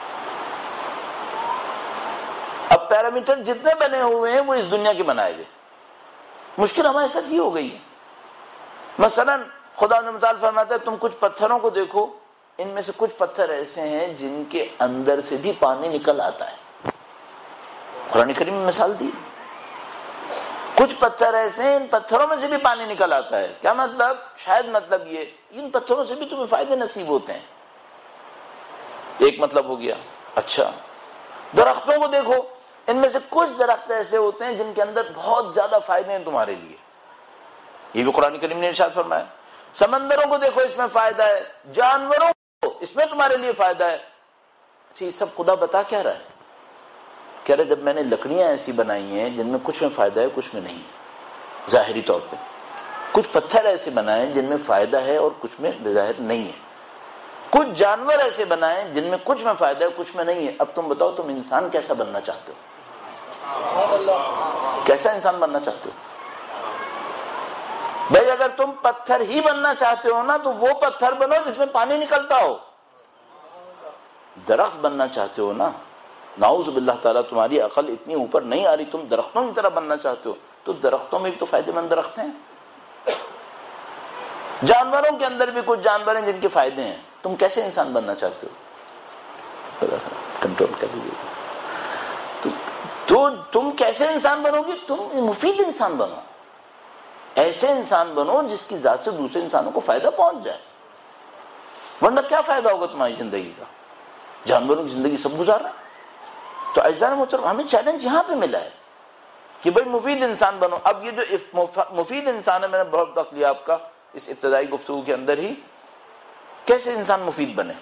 اب پیرامیٹر جتنے بنے ہوئے ہیں وہ اس دنیا کے بنائے گئے۔ مشکل ہمارے ساتھ یہ ہو گئی ہے۔ مثلا خدا نے متعال فرماتا ہے تم کچھ پتھروں کو دیکھو، ان میں سے کچھ پتھر ایسے ہیں جن کے اندر سے بھی پانی نکل آتا ہے۔ قرآن کریم میں مثال دی، کچھ پتھر ایسے ہیں ان پتھروں میں سے بھی پانی نکل آتا ہے۔ کیا مطلب؟ شاید مطلب یہ ان پتھروں سے بھی تمہیں فائدے نصیب ہوتے ہیں۔ ایک مطلب ہو گیا۔ اچھا درختوں کو دیکھو، ان میں سے کچھ درخت ایسے ہوتے ہیں جن کے اندر بہت زیادہ فائدے ہیں تمہارے لیے، یہ بھی قرآن کریم نے ارشاد فرمایا۔ سمندروں کو دیکھو، اس میں فائدہ ہے، جانوروں کو اس میں تمہارے لیے فائدہ ہے۔ اچھا یہ سب خدا بتا کیا رہا ہے؟ کہہ رہے جب میں نے لکڑیاں ایسی بنائی ہیں جن میں کچھ میں فائدہ ہے کچھ میں نہیں، ظاہری طور پہ کچھ پتھر ایسے بنائے جن میں فائدہ ہے اور کچھ میں بظاہر نہیں ہے، کچھ جانور ایسے بنائے جن میں کچھ میں فائدہ ہے کچھ میں نہیں ہے۔ اب تم بتاؤ تم انسان کیسا بننا چاہتے ہو؟ کیسا انسان بننا چاہتے ہو؟ بھائی اگر تم پتھر ہی بننا چاہتے ہو نا تو وہ پتھر بنو جس میں پانی نکلتا ہو۔ درخت بننا چاہتے ہو نا، نعوذ باللہ تعالیٰ تمہاری عقل اتنی اوپر نہیں آ رہی، تم درختوں کی طرح بننا چاہتے ہو، تو درختوں میں بھی تو فائدے مند درخت ہیں۔ جانوروں کے اندر بھی کچھ جانور ہیں جن کے فائدے ہیں، تم کیسے انسان بننا چاہتے ہو؟ کنٹرول کر لیجیے۔ تو تم کیسے انسان بنو گے؟ تم مفید انسان بنو، ایسے انسان بنو جس کی ذات سے دوسرے انسانوں کو فائدہ پہنچ جائے، ورنہ کیا فائدہ ہوگا تمہاری زندگی کا؟ جانوروں کی زندگی سب گزار رہے ہیں۔ تو اعزائے محترم ہمیں چیلنج یہاں پہ ملا ہے کہ بھئی مفید انسان بنو. اب یہ جو مفید انسان ہے، میں نے بہت وقت لیا آپ کا اس ابتدائی گفتگو کے اندر ہی، کیسے انسان مفید بنے.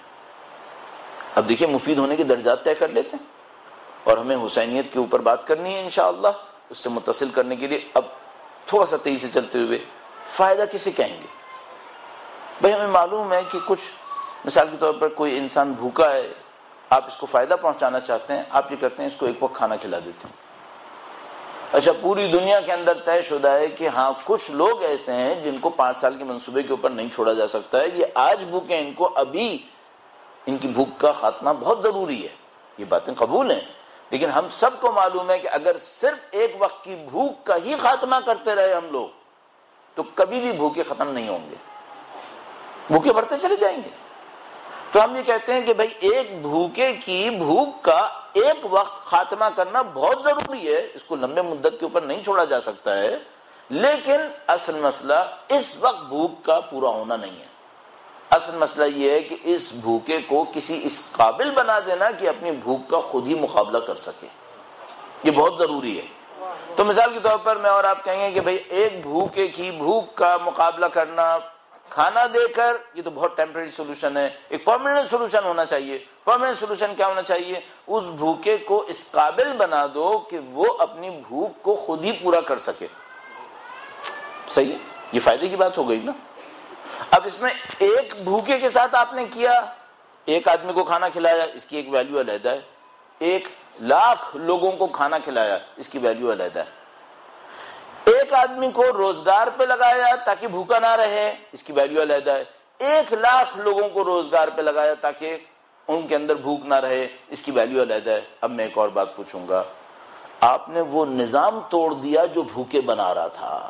اب دیکھیں مفید ہونے کے درجات طے کر لیتے ہیں، اور ہمیں حسینیت کے اوپر بات کرنی ہے انشاءاللہ. اس سے متصل کرنے کے لیے اب تھوڑا سا تیزی سے چلتے ہوئے، فائدہ کسے کہیں گے؟ بھئی ہمیں معلوم ہے کہ کچھ، مثال کے طور پر کوئی انسان بھوکا ہے، آپ اس کو فائدہ پہنچانا چاہتے ہیں، آپ یہ کرتے ہیں اس کو ایک وقت کھانا کھلا دیتے ہیں. اچھا پوری دنیا کے اندر طے شدہ ہے کہ ہاں کچھ لوگ ایسے ہیں جن کو پانچ سال کے منصوبے کے اوپر نہیں چھوڑا جا سکتا ہے، یہ آج بھوکے ہیں، ان کو ابھی ان کی بھوک کا خاتمہ بہت ضروری ہے. یہ باتیں قبول ہیں، لیکن ہم سب کو معلوم ہے کہ اگر صرف ایک وقت کی بھوک کا ہی خاتمہ کرتے رہے ہم لوگ تو کبھی بھی بھوکے ختم نہیں ہوں گے، بھوکے بڑھتے چلے جائیں گے. تو ہم یہ کہتے ہیں کہ بھائی ایک بھوکے کی بھوک کا ایک وقت خاتمہ کرنا بہت ضروری ہے، اس کو لمبے مدت کے اوپر نہیں چھوڑا جا سکتا ہے. لیکن اصل مسئلہ اس وقت بھوک کا پورا ہونا نہیں ہے. اصل مسئلہ یہ ہے کہ اس بھوکے کو کسی اس قابل بنا دینا کہ اپنی بھوک کا خود ہی مقابلہ کر سکے، یہ بہت ضروری ہے. تو مثال کے طور پر میں اور آپ کہیں گے کہ بھئی ایک بھوکے کی بھوک کا مقابلہ کرنا کھانا دے کر، یہ تو بہت ٹیمپریری سولوشن ہے. ایک پرماننٹ سولوشن ہونا چاہیے. پرماننٹ سولوشن کیا ہونا چاہیے؟ اس بھوکے کو اس قابل بنا دو کہ وہ اپنی بھوک کو خود ہی پورا کر سکے. صحیح ہے، یہ فائدے کی بات ہو گئی نا. اب اس میں ایک بھوکے کے ساتھ آپ نے کیا، ایک آدمی کو کھانا کھلایا، اس کی ایک ویلیو علیحدہ ہے. ایک لاکھ لوگوں کو کھانا کھلایا، اس کی ویلیو علیحدہ ہے. ایک آدمی کو روزگار پہ لگایا تاکہ بھوکا نہ رہے، اس کی ویلیو علیحدہ ہے. ایک لاکھ لوگوں کو روزگار پہ لگایا تاکہ ان کے اندر بھوک نہ رہے، اس کی ویلیو علیحدہ ہے. اب میں ایک اور بات پوچھوں گا، آپ نے وہ نظام توڑ دیا جو بھوکے بنا رہا تھا،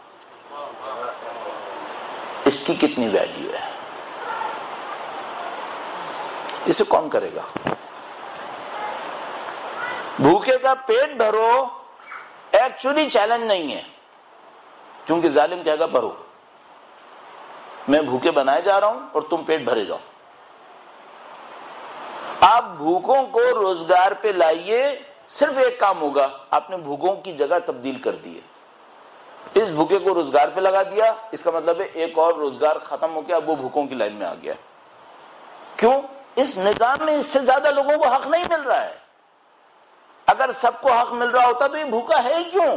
اس کی کتنی ویلیو ہے؟ اسے کون کرے گا؟ بھوکے کا پیٹ بھرو ایکچولی چیلنج نہیں ہے، کیونکہ ظالم کہے گا بھرو، میں بھوکے بنائے جا رہا ہوں اور تم پیٹ بھرے جاؤ. آپ بھوکوں کو روزگار پہ لائیے، صرف ایک کام ہوگا، آپ نے بھوکوں کی جگہ تبدیل کر دی ہے. اس بھوکے کو روزگار پہ لگا دیا، اس کا مطلب ہے ایک اور روزگار ختم ہو گیا، اب وہ بھوکوں کی لائن میں آ گیا. کیوں؟ اس نظام میں اس سے زیادہ لوگوں کو حق نہیں مل رہا ہے. اگر سب کو حق مل رہا ہوتا تو یہ بھوکا ہے ہی کیوں؟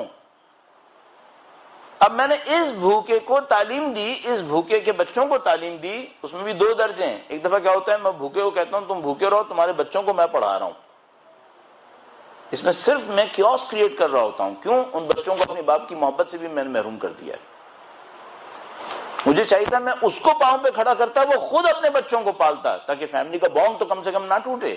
اب میں نے اس بھوکے کو تعلیم دی، اس بھوکے کے بچوں کو تعلیم دی. اس میں بھی دو درجے ہیں. ایک دفعہ کیا ہوتا ہے، میں بھوکے کو کہتا ہوں تم بھوکے رہو، تمہارے بچوں کو میں پڑھا رہا ہوں. اس میں صرف میں کیوس کریٹ کر رہا ہوتا ہوں. کیوں؟ ان بچوں کو اپنے باپ کی محبت سے بھی میں نے محروم کر دیا ہے. مجھے چاہیے تھا میں اس کو پاؤں پہ کھڑا کرتا، وہ خود اپنے بچوں کو پالتا، تاکہ فیملی کا بانڈ تو کم سے کم نہ ٹوٹے.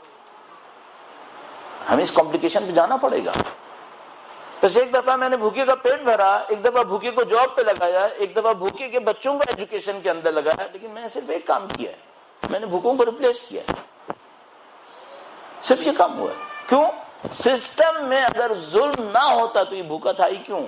ہمیں اس کمپلیکیشن پہ جانا پڑے گا. بس ایک دفعہ میں نے بھوکے کا پیٹ بھرا، ایک دفعہ بھوکے کو جاب پہ لگایا، ایک دفعہ بھوکے کے بچوں کو ایجوکیشن کے اندر لگایا. لیکن میں نے صرف ایک کام کیا ہے، میں نے بھوکوں کو ریپلیس کیا ہے. صرف یہ کام ہوا ہے. کیوں؟ سسٹم میں اگر ظلم نہ ہوتا تو یہ بھوکا تھا ہی کیوں؟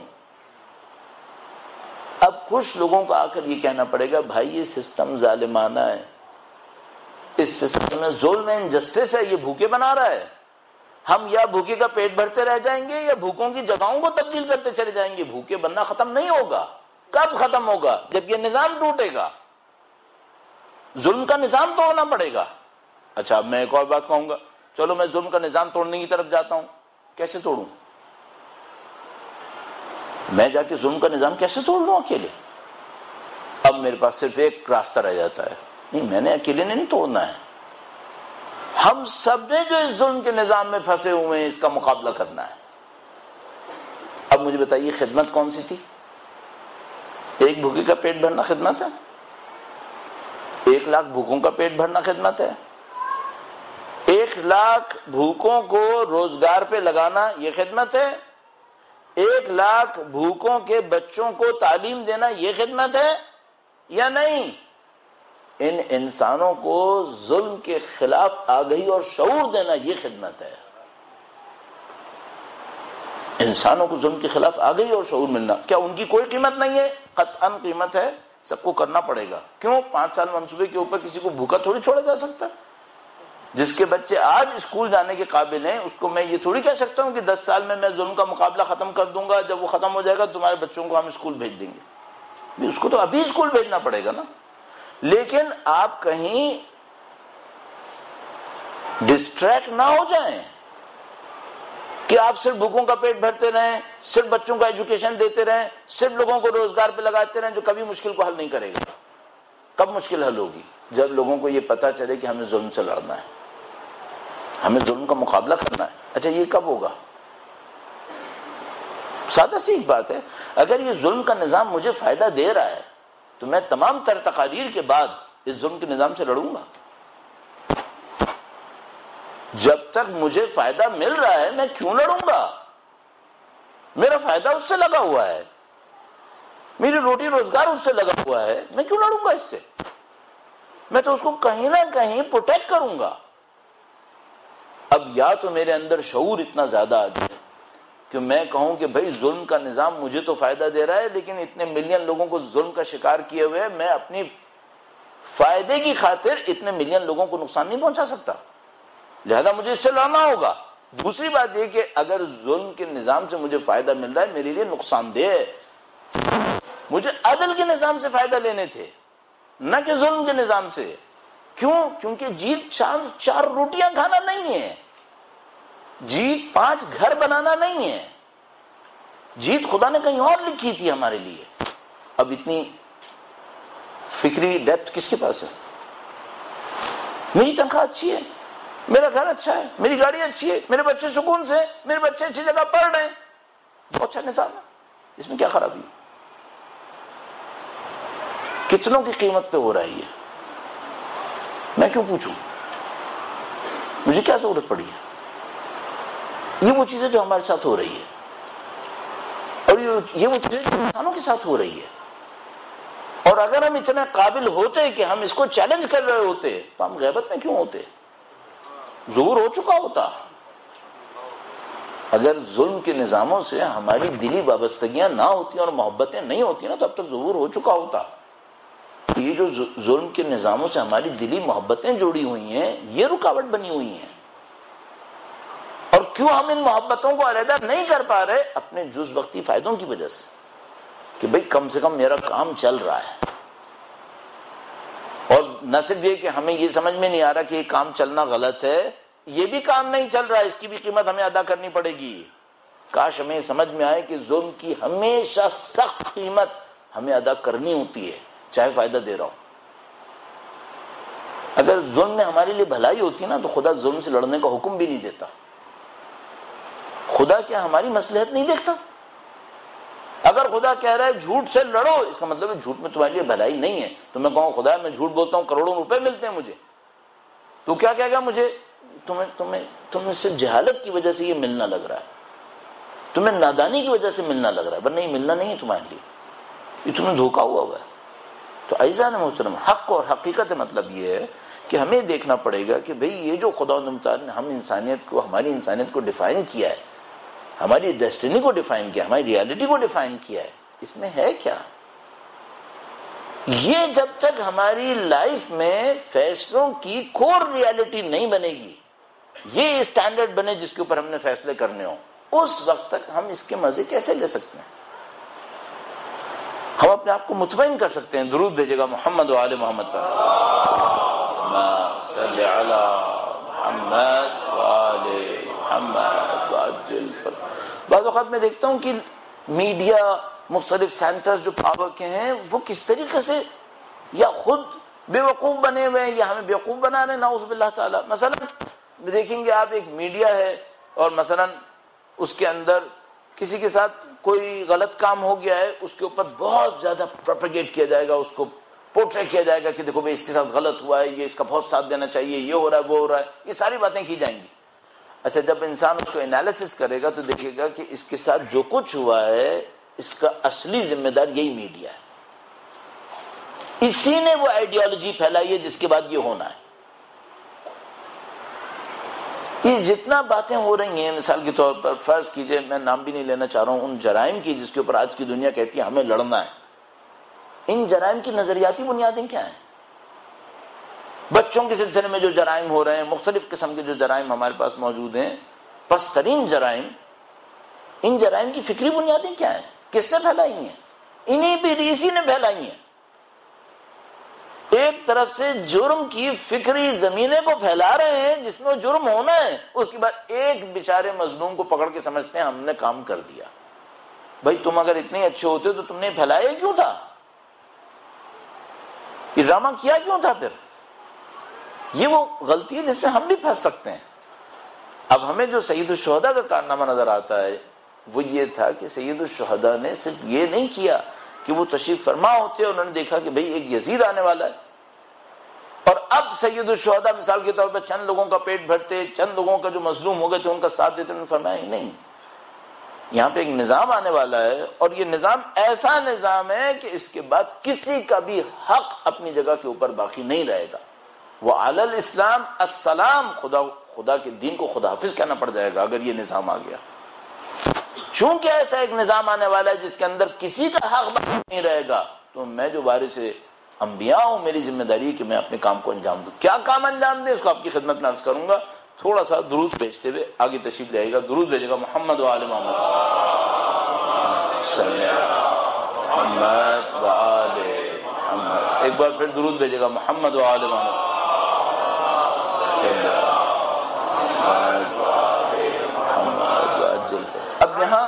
اب کچھ لوگوں کو آ کر یہ کہنا پڑے گا بھائی یہ سسٹم ظالمانہ ہے، اس سسٹم میں ظلم ہے، انجسٹس ہے، یہ بھوکے بنا رہا ہے. ہم یا بھوکے کا پیٹ بھرتے رہ جائیں گے یا بھوکوں کی جگہوں کو تبدیل کرتے چلے جائیں گے. بھوکے بننا ختم نہیں ہوگا. کب ختم ہوگا؟ جب یہ نظام ٹوٹے گا. ظلم کا نظام توڑنا پڑے گا. اچھا اب میں ایک اور بات کہوں گا، چلو میں ظلم کا نظام توڑنے کی طرف جاتا ہوں. کیسے توڑوں؟ میں جا کے ظلم کا نظام کیسے توڑ لوں اکیلے؟ اب میرے پاس صرف ایک راستہ رہ جاتا ہے، نہیں میں نے اکیلے نے نہیں توڑنا ہے، ہم سب نے جو اس ظلم کے نظام میں پھنسے ہوئے ہیں اس کا مقابلہ کرنا ہے. اب مجھے بتائیے خدمت کون سی تھی؟ ایک بھوکے کا پیٹ بھرنا خدمت ہے؟ ایک لاکھ بھوکوں کا پیٹ بھرنا خدمت ہے؟ ایک لاکھ بھوکوں کو روزگار پہ لگانا یہ خدمت ہے؟ ایک لاکھ بھوکوں کے بچوں کو تعلیم دینا یہ خدمت ہے یا نہیں؟ ان انسانوں کو ظلم کے خلاف آگہی اور شعور دینا یہ خدمت ہے. انسانوں کو ظلم کے خلاف آگہی اور شعور ملنا، کیا ان کی کوئی قیمت نہیں ہے؟ قطعاً قیمت ہے، سب کو کرنا پڑے گا. کیوں؟ پانچ سال منصوبے کے اوپر کسی کو بھوکا تھوڑی چھوڑا جا سکتا. جس کے بچے آج اسکول جانے کے قابل ہیں، اس کو میں یہ تھوڑی کہہ سکتا ہوں کہ دس سال میں میں ظلم کا مقابلہ ختم کر دوں گا، جب وہ ختم ہو جائے گا تمہارے بچوں کو ہم اسکول بھیج دیں گے. اس کو تو ابھی اسکول بھیجنا پڑے گا نا. لیکن آپ کہیں ڈسٹریکٹ نہ ہو جائیں کہ آپ صرف بھوکوں کا پیٹ بھرتے رہیں، صرف بچوں کا ایجوکیشن دیتے رہیں، صرف لوگوں کو روزگار پہ لگاتے رہیں، جو کبھی مشکل کو حل نہیں کرے گا. کب مشکل حل ہوگی؟ جب لوگوں کو یہ پتا چلے کہ ہمیں ظلم سے لڑنا ہے، ہمیں ظلم کا مقابلہ کرنا ہے. اچھا یہ کب ہوگا؟ سادہ سی ایک بات ہے، اگر یہ ظلم کا نظام مجھے فائدہ دے رہا ہے تو میں تمام تر تقاریر کے بعد اس ظلم کے نظام سے لڑوں گا. جب تک مجھے فائدہ مل رہا ہے میں کیوں لڑوں گا؟ میرا فائدہ اس سے لگا ہوا ہے، میری روٹی روزگار اس سے لگا ہوا ہے، میں کیوں لڑوں گا اس سے؟ میں تو اس کو کہیں نہ کہیں پروٹیکٹ کروں گا. اب یا تو میرے اندر شعور اتنا زیادہ آ جائے کہ میں کہوں کہ بھائی ظلم کا نظام مجھے تو فائدہ دے رہا ہے لیکن اتنے ملین لوگوں کو ظلم کا شکار کیے ہوئے میں اپنی فائدے کی خاطر اتنے ملین لوگوں کو نقصان نہیں پہنچا سکتا، لہذا مجھے اس سے لڑنا ہوگا. دوسری بات یہ کہ اگر ظلم کے نظام سے مجھے فائدہ مل رہا ہے میرے لیے نقصان دہ ہے، مجھے عدل کے نظام سے فائدہ لینے تھے نہ کہ ظلم کے نظام سے. کیوں؟ کیونکہ جیت چار چار روٹیاں کھانا نہیں ہے، جیت پانچ گھر بنانا نہیں ہے، جیت خدا نے کہیں اور لکھی تھی ہمارے لیے. اب اتنی فکری ڈیپتھ کس کے پاس ہے؟ میری تنخواہ اچھی ہے، میرا گھر اچھا ہے، میری گاڑی اچھی ہے، میرے بچے سکون سے، میرے بچے اچھی جگہ پڑھ رہے ہیں، بہت اچھا نظام ہے، اس میں کیا خرابی؟ کتنوں کی قیمت پہ ہو رہا ہے یہ؟ میں کیوں پوچھوں؟ مجھے کیا ضرورت پڑی ہے؟ یہ وہ چیزیں جو ہمارے ساتھ ہو رہی ہے، اور یہ وہ چیزیں جو انسانوں کے ساتھ ہو رہی ہے. اور اگر ہم اتنے قابل ہوتے کہ ہم اس کو چیلنج کر رہے ہوتے تو ہم غیبت میں کیوں ہوتے؟ ظہور ہو چکا ہوتا. اگر ظلم کے نظاموں سے ہماری دلی وابستگیاں نہ ہوتی اور محبتیں نہیں ہوتی نا تو اب تک ظہور ہو چکا ہوتا. یہ جو ظلم کے نظاموں سے ہماری دلی محبتیں جوڑی ہوئی ہیں یہ رکاوٹ بنی ہوئی ہیں. اور کیوں ہم ان محبتوں کو علیحدہ نہیں کر پا رہے؟ اپنے جز وقتی فائدوں کی وجہ سے کہ بھئی کم سے کم میرا کام چل رہا ہے. اور نہ صرف یہ کہ ہمیں یہ سمجھ میں نہیں آ رہا کہ یہ کام چلنا غلط ہے، یہ بھی کام نہیں چل رہا، اس کی بھی قیمت ہمیں ادا کرنی پڑے گی. کاش ہمیں سمجھ میں آئے کہ ظلم کی ہمیشہ سخت قیمت ہمیں ادا کرنی ہوتی ہے چاہے فائدہ دے رہا ہو. اگر ظلم میں ہمارے لیے بھلائی ہوتی نا تو خدا ظلم سے لڑنے کا حکم بھی نہیں دیتا. خدا کیا ہماری مصلحت نہیں دیکھتا؟ اگر خدا کہہ رہا ہے جھوٹ سے لڑو، اس کا مطلب ہے جھوٹ میں تمہارے لیے بھلائی نہیں ہے. تو میں کہوں خدا میں جھوٹ بولتا ہوں کروڑوں روپے ملتے ہیں مجھے، تو کیا کہے گا مجھے؟ تمہیں تمہیں تمہیں صرف جہالت کی وجہ سے یہ ملنا لگ رہا ہے، تمہیں نادانی کی وجہ سے ملنا لگ رہا ہے، ورنہ یہ ملنا نہیں ہے تمہارے لیے، یہ تمہیں دھوکا ہوا ہوا ہے. تو عزیزان محترم، حق اور حقیقت مطلب یہ ہے کہ ہمیں دیکھنا پڑے گا کہ بھئی یہ جو خدا متعال نے ہم انسانیت کو، ہماری انسانیت کو ڈیفائن کیا ہے، ہماری ڈیسٹینی کو ڈیفائن کیا، ہماری ریالٹی کو ڈیفائن کیا ہے، اس میں ہے کیا؟ یہ جب تک ہماری لائف میں فیصلوں کی کور ریالٹی نہیں بنے گی، یہ اسٹینڈرڈ بنے جس کے اوپر ہم نے فیصلے کرنے ہوں، اس وقت تک ہم اس کے مزے کیسے لے سکتے ہیں؟ ہم اپنے آپ کو مطمئن کر سکتے ہیں. درود بھیجے گا محمد و آل محمد پر. صلی علی محمد و آل محمد وعجل فرج. بعض اوقات میں دیکھتا ہوں کہ میڈیا، مختلف سینٹرز جو پاور کے ہیں وہ کس طریقے سے یا خود بے وقوف بنے ہوئے ہیں یا ہمیں بے وقوف بنا رہے ہیں، نعوذ باللہ تعالی. مثلا دیکھیں گے آپ ایک میڈیا ہے اور مثلا اس کے اندر کسی کے ساتھ کوئی غلط کام ہو گیا ہے، اس کے اوپر بہت زیادہ پروپیگیٹ کیا جائے گا، اس کو پورٹری کیا جائے گا کہ دیکھو بھائی اس کے ساتھ غلط ہوا ہے، یہ اس کا بہت ساتھ دینا چاہیے، یہ ہو رہا ہے وہ ہو رہا ہے، یہ ساری باتیں کی جائیں گی. اچھا جب انسان اس کو انالیسس کرے گا تو دیکھے گا کہ اس کے ساتھ جو کچھ ہوا ہے اس کا اصلی ذمہ دار یہی میڈیا ہے. اسی نے وہ آئیڈیالوجی پھیلائی ہے جس کے بعد یہ ہونا ہے. یہ جتنا باتیں ہو رہی ہیں، مثال کے طور پر فرض کیجئے، میں نام بھی نہیں لینا چاہ رہا ہوں ان جرائم کی جس کے اوپر آج کی دنیا کہتی ہے ہمیں لڑنا ہے. ان جرائم کی نظریاتی بنیادیں کیا ہیں؟ بچوں کے سلسلے میں جو جرائم ہو رہے ہیں، مختلف قسم کے جو جرائم ہمارے پاس موجود ہیں، پس ترین جرائم، ان جرائم کی فکری بنیادیں کیا ہیں؟ کس نے پھیلائی ہیں؟ انہی بھی اسی نے پھیلائی ہیں۔ ایک طرف سے جرم کی فکری زمینے کو پھیلا رہے ہیں جس میں جرم ہونا ہے، اس کے بعد ایک بیچارے مظلوم کو پکڑ کے سمجھتے ہیں ہم نے کام کر دیا۔ بھائی تم اگر اتنے اچھے ہوتے تو تم نے پھیلایا کیوں تھا؟ یہ ڈرامہ کیا کیوں تھا پھر؟ یہ وہ غلطی ہے جس میں ہم بھی پھنس سکتے ہیں۔ اب ہمیں جو سید الشہداء کا کارنامہ نظر آتا ہے وہ یہ تھا کہ سید الشہداء نے صرف یہ نہیں کیا کہ وہ تشریف فرما ہوتے، انہوں نے دیکھا کہ بھئی ایک یزید آنے والا ہے اور اب سید الشہداء مثال کے طور پر چند لوگوں کا پیٹ بھرتے، چند لوگوں کا جو مظلوم ہو گئے تھے ان کا ساتھ دیتے، انہوں نے فرمایا ہی نہیں، یہاں پہ ایک نظام آنے والا ہے اور یہ نظام ایسا نظام ہے کہ اس کے بعد کسی کا بھی حق اپنی جگہ کے اوپر باقی نہیں رہے گا۔ وَعَلَى الْإِسْلَامِ السلام، خدا خدا کے دین کو خدا حافظ کہنا پڑ جائے گا اگر یہ نظام آ گیا۔ چونکہ ایسا ایک نظام آنے والا ہے جس کے اندر کسی کا حق باقی نہیں رہے گا، تو میں جو وارث انبیاء ہوں میری ذمہ داری ہے کہ میں اپنے کام کو انجام دوں۔ کیا کام انجام دیں اس کو آپ کی خدمت میں عرض کروں گا، تھوڑا سا درود بھیجتے ہوئے آگے تشریف لے گا۔ درود بھیجے گا محمد و آل محمد، محمد و آل محمد۔ ایک بار پھر درود بھیجے گا محمد و آل محمد۔ اب یہاں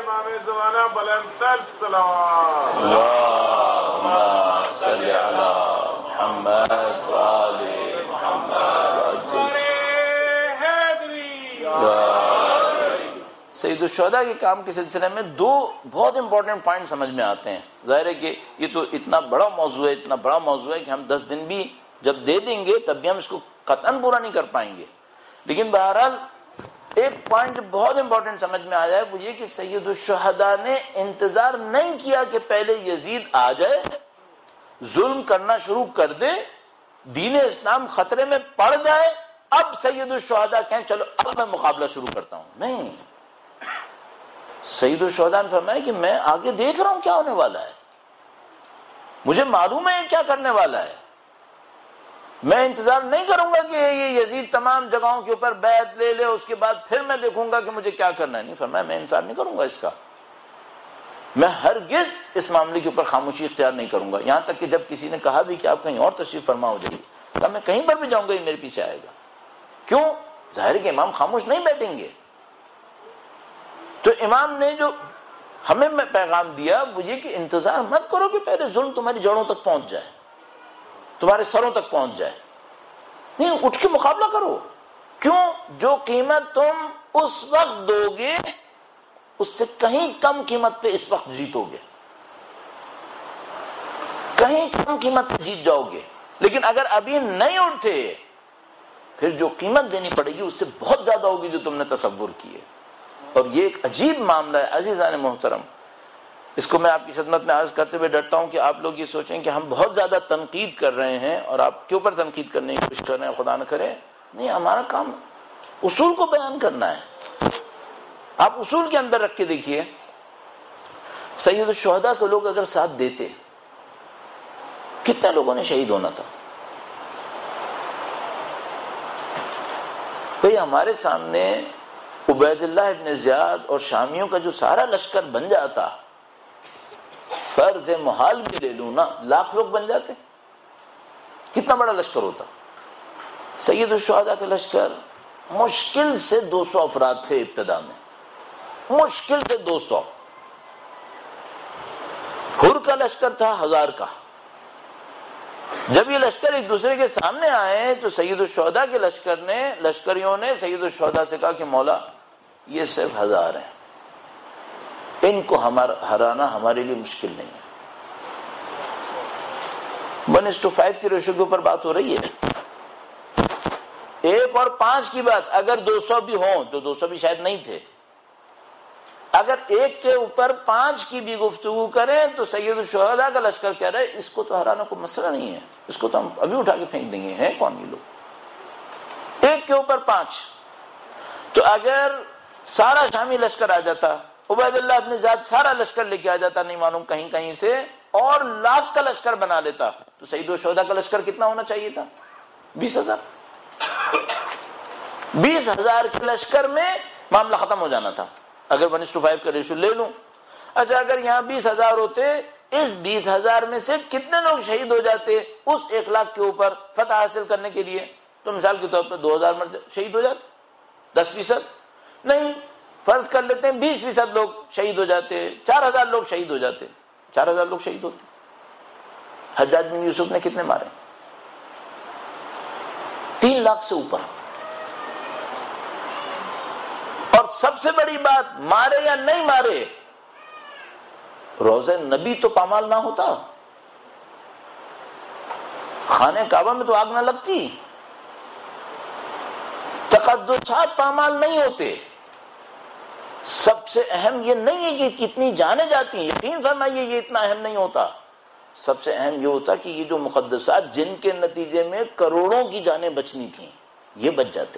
سید الشہداء کے کام کے سلسلے میں دو بہت امپورٹنٹ پوائنٹ سمجھ میں آتے ہیں۔ ظاہر ہے کہ یہ تو اتنا بڑا موضوع ہے، اتنا بڑا موضوع ہے کہ ہم دس دن بھی جب دے دیں گے تب بھی ہم اس کو قطعاً پورا نہیں کر پائیں گے، لیکن بہرحال ایک پوائنٹ بہت امپورٹنٹ سمجھ میں آیا ہے، وہ یہ کہ سید الشہداء نے انتظار نہیں کیا کہ پہلے یزید آ جائے، ظلم کرنا شروع کر دے، دین اسلام خطرے میں پڑ جائے، اب سید الشہداء کہیں چلو اب میں مقابلہ شروع کرتا ہوں۔ نہیں، سید الشہداء نے فرمایا کہ میں آگے دیکھ رہا ہوں کیا ہونے والا ہے، مجھے معلوم ہے کیا کرنے والا ہے، میں انتظار نہیں کروں گا کہ یہ یزید تمام جگہوں کے اوپر بیعت لے لے اس کے بعد پھر میں دیکھوں گا کہ مجھے کیا کرنا ہے۔ نہیں فرمایا میں انتظار نہیں کروں گا اس کا، میں ہرگز اس معاملے کے اوپر خاموشی اختیار نہیں کروں گا، یہاں تک کہ جب کسی نے کہا بھی کہ آپ کہیں اور تشریف فرما ہو جائیے، تو میں کہیں پر بھی جاؤں گا یہ میرے پیچھے آئے گا۔ کیوں؟ ظاہر ہے کہ امام خاموش نہیں بیٹھیں گے۔ تو امام نے جو ہمیں پیغام دیا وہ یہ کہ انتظار مت کرو کہ پہلے ظلم تمہاری جڑوں تک پہنچ جائے، تمہارے سروں تک پہنچ جائے، نہیں، اٹھ کے مقابلہ کرو۔ کیوں؟ جو قیمت تم اس وقت دو گے اس سے کہیں کم قیمت پہ اس وقت جیتو گے، کہیں کم قیمت پہ جیت جاؤ گے، لیکن اگر ابھی نہیں اٹھے پھر جو قیمت دینی پڑے گی اس سے بہت زیادہ ہوگی جو تم نے تصور کی ہے۔ اور یہ ایک عجیب معاملہ ہے عزیزان محترم، اس کو میں آپ کی خدمت میں عرض کرتے ہوئے ڈرتا ہوں کہ آپ لوگ یہ سوچیں کہ ہم بہت زیادہ تنقید کر رہے ہیں اور آپ کے اوپر تنقید کرنے کی کوشش کر رہے ہیں، خدا نہ کرے۔ نہیں، ہمارا کام اصول کو بیان کرنا ہے۔ آپ اصول کے اندر رکھ کے دیکھیے، سید الشہداء کے لوگ اگر ساتھ دیتے کتنے لوگوں نے شہید ہونا تھا؟ بھئی ہمارے سامنے عبید اللہ ابن زیاد اور شامیوں کا جو سارا لشکر بن جاتا، فرض محال بھی لے لوں نا، لاکھ لوگ بن جاتے، کتنا بڑا لشکر ہوتا۔ سید الشہداء کے لشکر مشکل سے دو سو افراد تھے ابتدا میں، مشکل سے دو سو۔ حر کا لشکر تھا ہزار کا۔ جب یہ لشکر ایک دوسرے کے سامنے آئے تو سید الشہداء کے لشکر نے لشکریوں نے سید الشہداء سے کہا کہ مولا یہ صرف ہزار ہیں، ان کو ہمارا ہرانا ہمارے لیے مشکل نہیں ہے۔ ون اس ٹو فائیو کی ریشو کے اوپر بات ہو رہی ہے، ایک اور پانچ کی بات، اگر دو سو بھی ہوں تو دو سو بھی شاید نہیں تھے، اگر ایک کے اوپر پانچ کی بھی گفتگو کریں تو سید الشہداء کا لشکر کہہ رہا ہے اس کو تو ہرانا کوئی مسئلہ نہیں ہے، اس کو تو ہم ابھی اٹھا کے پھینک دیں گے، ہیں کون یہ لوگ؟ ایک کے اوپر پانچ۔ تو اگر سارا شامی لشکر آ جاتا، عبید اللہ ابن زیاد سارا لشکر لے کے آ جاتا نہیں معلوم کہیں کہیں سے، اور لاکھ کا لشکر بنا لیتا، تو سید الشہداء کا لشکر کتنا ہونا چاہیے تھا؟ بیس ہزار بیس ہزار کے لشکر میں معاملہ ختم ہو جانا تھا اگر ون ٹو فائیو کا ریشو لے لوں. اچھا اگر یہاں بیس ہزار ہوتے, اس بیس ہزار میں سے کتنے لوگ شہید ہو جاتے اس ایک لاکھ کے اوپر فتح حاصل کرنے کے لیے؟ تو مثال کے طور پر دو ہزار مرد شہید ہو جاتے, دس فیصد نہیں, فرض کر لیتے ہیں بیس فیصد لوگ شہید ہو جاتے, چار ہزار لوگ شہید ہو جاتے, چار ہزار لوگ شہید ہوتے. حجاج بن یوسف نے کتنے مارے؟ تین لاکھ سے اوپر. اور سب سے بڑی بات, مارے یا نہیں مارے, روضہ نبی تو پامال نہ ہوتا, خانہ کعبہ میں تو آگ نہ لگتی, تقدسات پامال نہیں ہوتے. سب سے اہم یہ نہیں ہے کہ کتنی جانیں جاتی ہیں, یقین فرمائیے یہ اتنا اہم نہیں ہوتا. سب سے اہم یہ ہوتا کہ یہ جو مقدسات جن کے نتیجے میں کروڑوں کی جانیں بچنی تھیں یہ بچ جاتے.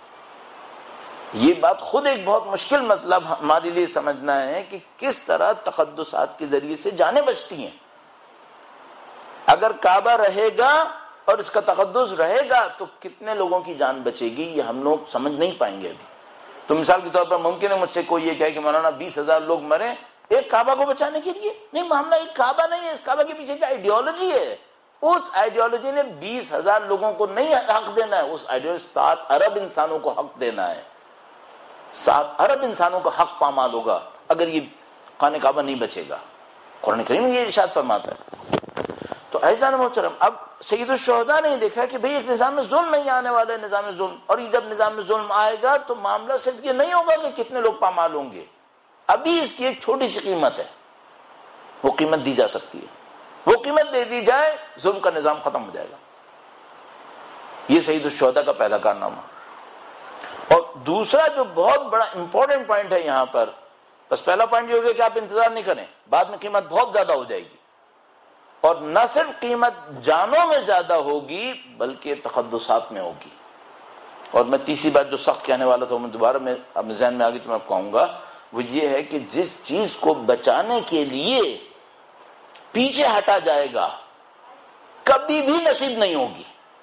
یہ بات خود ایک بہت مشکل مطلب ہمارے لیے سمجھنا ہے کہ کس طرح تقدسات کے ذریعے سے جانیں بچتی ہیں. اگر کعبہ رہے گا اور اس کا تقدس رہے گا تو کتنے لوگوں کی جان بچے گی یہ ہم لوگ سمجھ نہیں پائیں گے ابھی. تو مثال کے طور پر ممکن ہے مجھ سے کوئی یہ کہے کہ مولانا بیس ہزار لوگ مرے ایک کعبہ کو بچانے کے لیے. نہیں, معاملہ ایک کعبہ نہیں ہے, اس کعبہ کے پیچھے کیا آئیڈیالوجی ہے. اس آئیڈیالوجی نے بیس ہزار لوگوں کو نہیں حق دینا ہے, اس آئیڈیالوجی سات ارب انسانوں کو حق دینا ہے. سات ارب انسانوں کا حق پامال ہوگا اگر یہ خانہ کعبہ نہیں بچے گا. قرآن کریم یہ ارشاد فرماتا ہے. تو ایسا نہ محترم, اب سید الشہداء نے دیکھا کہ بھئی ایک نظام میں ظلم نہیں آنے والا ہے, نظام ظلم, اور یہ جب نظام میں ظلم آئے گا تو معاملہ صرف یہ نہیں ہوگا کہ کتنے لوگ پامال ہوں گے, ابھی اس کی ایک چھوٹی سی قیمت ہے, وہ قیمت دی جا سکتی ہے. وہ قیمت دے دی جائے ظلم کا نظام ختم ہو جائے گا. یہ سید الشہداء کا پہلا کارنامہ. اور دوسرا جو بہت بڑا امپورٹنٹ پوائنٹ ہے یہاں پر, بس پہلا پوائنٹ یہ ہو گیا کہ آپ انتظار نہیں کریں, بعد میں قیمت بہت زیادہ ہو جائے گی. اور نہ صرف قیمت جانوں میں زیادہ ہوگی بلکہ تقدسات میں ہوگی. اور میں تیسری بات جو سخت کہنے والا تھا, میں دوبارہ میں اپنے ذہن میں آگے تو میں آپ کہوں گا, وہ یہ ہے کہ جس چیز کو بچانے کے لیے پیچھے ہٹا جائے گا کبھی بھی نصیب نہیں ہوگی,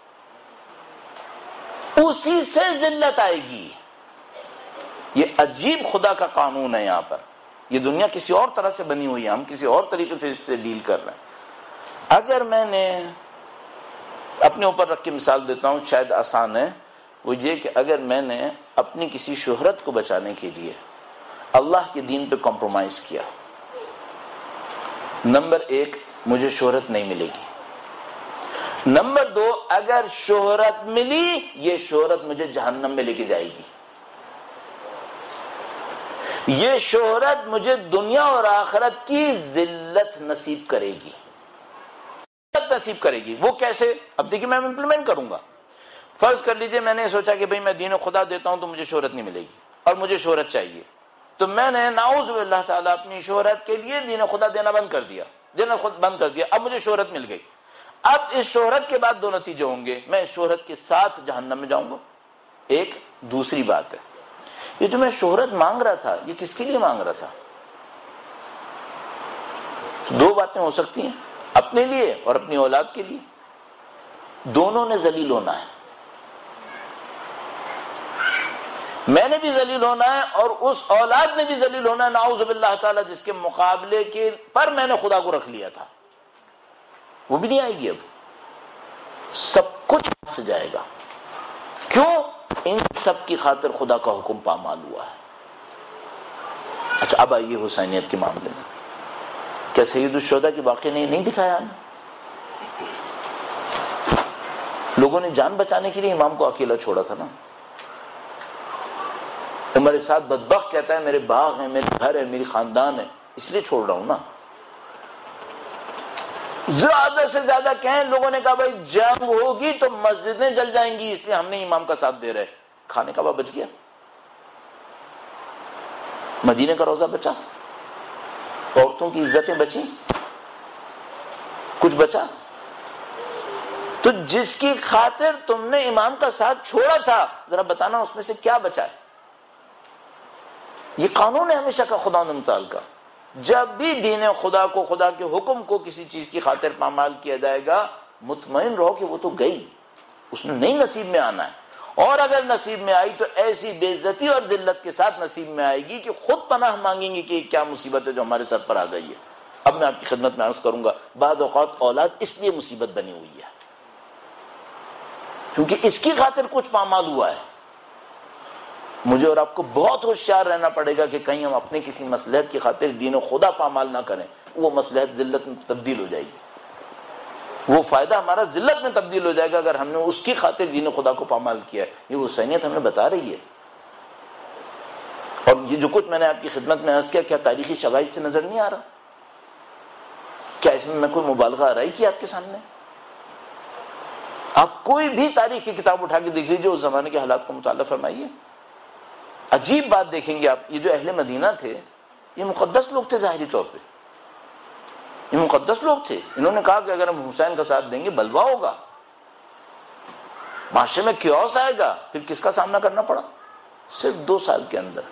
اسی سے ذلت آئے گی. یہ عجیب خدا کا قانون ہے. یہاں پر یہ دنیا کسی اور طرح سے بنی ہوئی ہے, ہم کسی اور طریقے سے اس سے ڈیل کر رہے ہیں. اگر میں نے اپنے اوپر رکھ کے مثال دیتا ہوں, شاید آسان ہے, وہ یہ کہ اگر میں نے اپنی کسی شہرت کو بچانے کے لیے اللہ کے دین پہ کمپرومائز کیا, نمبر ایک مجھے شہرت نہیں ملے گی. نمبر دو, اگر شہرت ملی یہ شہرت مجھے جہنم میں لے کے جائے گی. یہ شہرت مجھے دنیا اور آخرت کی ذلت نصیب کرے گی, نصیب کرے گی. وہ کیسے؟ اب دیکھیے میں امپلیمنٹ کروں گا. فرض کر لیجئے میں نے سوچا کہ بھئی میں دین و خدا دیتا ہوں تو مجھے شہرت نہیں ملے گی اور مجھے شہرت چاہیے, تو میں نے نعوذ باللہ تعالیٰ اپنی شہرت کے لیے دین و خدا دینا بند کر دیا, دینا خود بند کر دیا. اب مجھے شہرت مل گئی. اب اس شہرت کے بعد دو نتیجے ہوں گے, میں اس شہرت کے ساتھ جہنم میں جاؤں گا. ایک دوسری بات ہے, یہ جو میں شہرت مانگ رہا تھا یہ کس کے لیے مانگ رہا تھا؟ دو باتیں ہو سکتی ہیں, اپنے لیے اور اپنی اولاد کے لیے. دونوں نے ذلیل ہونا ہے, میں نے بھی ذلیل ہونا ہے اور اس اولاد نے بھی ذلیل ہونا ہے نعوذ باللہ تعالی, جس کے مقابلے کے پر میں نے خدا کو رکھ لیا تھا. وہ بھی نہیں آئے گی. اب سب کچھ سے جائے گا. کیوں؟ ان سب کی خاطر خدا کا حکم پامال ہوا ہے. اچھا اب آئیے حسینیت کے معاملے میں. کیا سید الشہداء کے واقعے نے نہیں دکھایا ہمیں؟ لوگوں نے جان بچانے کے لیے امام کو اکیلا چھوڑا تھا نا. ہمارے ساتھ بدبخت کہتا ہے میرے باغ ہیں, میرے گھر ہے, میری خاندان ہے, اس لیے چھوڑ رہا ہوں نا. زیادہ سے زیادہ کہیں لوگوں نے کہا بھائی جنگ ہوگی تو مسجدیں جل جائیں گی, اس لیے ہم نے امام کا ساتھ دے رہے. کھانے کا بچ گیا, مدینے کا روزہ بچا, عورتوں کی عزتیں بچی, کچھ بچا. تو جس کی خاطر تم نے امام کا ساتھ چھوڑا تھا ذرا بتانا اس میں سے کیا بچا ہے. یہ قانون ہے ہمیشہ کا خدا متعال کا. جب بھی دین خدا کو, خدا کے حکم کو کسی چیز کی خاطر پامال کیا جائے گا, مطمئن رہو کہ وہ تو گئی, اس نے نہیں نصیب میں آنا ہے، اور اگر نصیب میں آئی تو ایسی بے عزتی اور ذلت کے ساتھ نصیب میں آئے گی کہ خود پناہ مانگیں گے کہ کیا مصیبت ہے جو ہمارے سر پر آ گئی ہے۔ اب میں آپ کی خدمت میں عرض کروں گا، بعض اوقات اولاد اس لیے مصیبت بنی ہوئی ہے کیونکہ اس کی خاطر کچھ پامال ہوا ہے۔ مجھے اور آپ کو بہت ہوشیار رہنا پڑے گا کہ کہیں ہم اپنے کسی مصلحت کی خاطر دین و خدا پامال نہ کریں، وہ مصلحت ذلت میں تبدیل ہو جائے گی، وہ فائدہ ہمارا ذلت میں تبدیل ہو جائے گا اگر ہم نے اس کی خاطر دین و خدا کو پامال کیا ہے۔ یہ حسینیت ہمیں بتا رہی ہے، اور یہ جو کچھ میں نے آپ کی خدمت میں عرض کیا، کیا تاریخی شواہد سے نظر نہیں آ رہا؟ کیا اس میں میں کوئی مبالغہ آ رہی کی آپ کے سامنے؟ آپ کوئی بھی تاریخ کی کتاب اٹھا کے دیکھ لیجیے، اس زمانے کے حالات کو مطالعہ فرمائیے، عجیب بات دیکھیں گے آپ۔ یہ جو اہل مدینہ تھے یہ مقدس لوگ تھے، ظاہری طور پہ یہ مقدس لوگ تھے۔ انہوں نے کہا کہ اگر ہم حسین کا ساتھ دیں گے بلوا ہوگا، معاشرے میں کیوس آئے گا۔ پھر کس کا سامنا کرنا پڑا؟ صرف دو سال کے اندر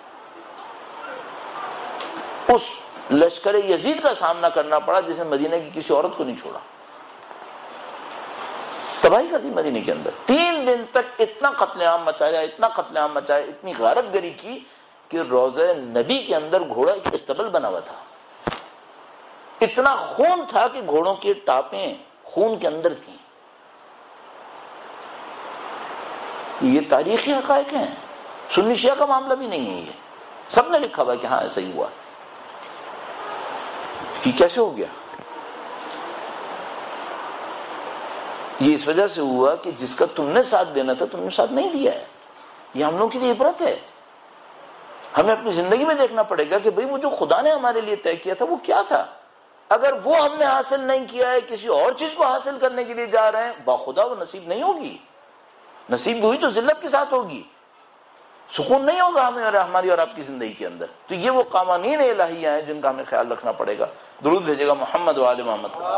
اس لشکر یزید کا سامنا کرنا پڑا جس نے مدینہ کی کسی عورت کو نہیں چھوڑا، تباہی کر دی مدینہ کے اندر۔ تین دن تک اتنا قتل عام مچایا، اتنا قتل عام مچایا، اتنی غارت گری کی کہ روضہ نبی کے اندر گھوڑا ایک استبل بنا ہوا تھا، اتنا خون تھا کہ گھوڑوں کی ٹاپیں خون کے اندر تھیں۔ یہ تاریخی حقائق ہیں، سنی شیعہ کا معاملہ بھی نہیں ہے، یہ سب نے لکھا ہوا کہ ہاں ایسا ہی ہوا۔ یہ کیسے ہو گیا؟ یہ اس وجہ سے ہوا کہ جس کا تم نے ساتھ دینا تھا تم نے ساتھ نہیں دیا ہے۔ یہ ہم لوگوں کے لیے عبرت ہے۔ ہمیں اپنی زندگی میں دیکھنا پڑے گا کہ بھئی وہ جو خدا نے ہمارے لیے طے کیا تھا وہ کیا تھا۔ اگر وہ ہم نے حاصل نہیں کیا ہے، کسی اور چیز کو حاصل کرنے کے لیے جا رہے ہیں، باخدا وہ نصیب نہیں ہوگی۔ نصیب ہوئی تو ذلت کے ساتھ ہوگی، سکون نہیں ہوگا ہمیں اور ہماری اور آپ کی زندگی کے اندر۔ تو یہ وہ قوانین الہیہ ہیں جن کا ہمیں خیال رکھنا پڑے گا۔ درود بھیجے گا محمد و آل محمد کو،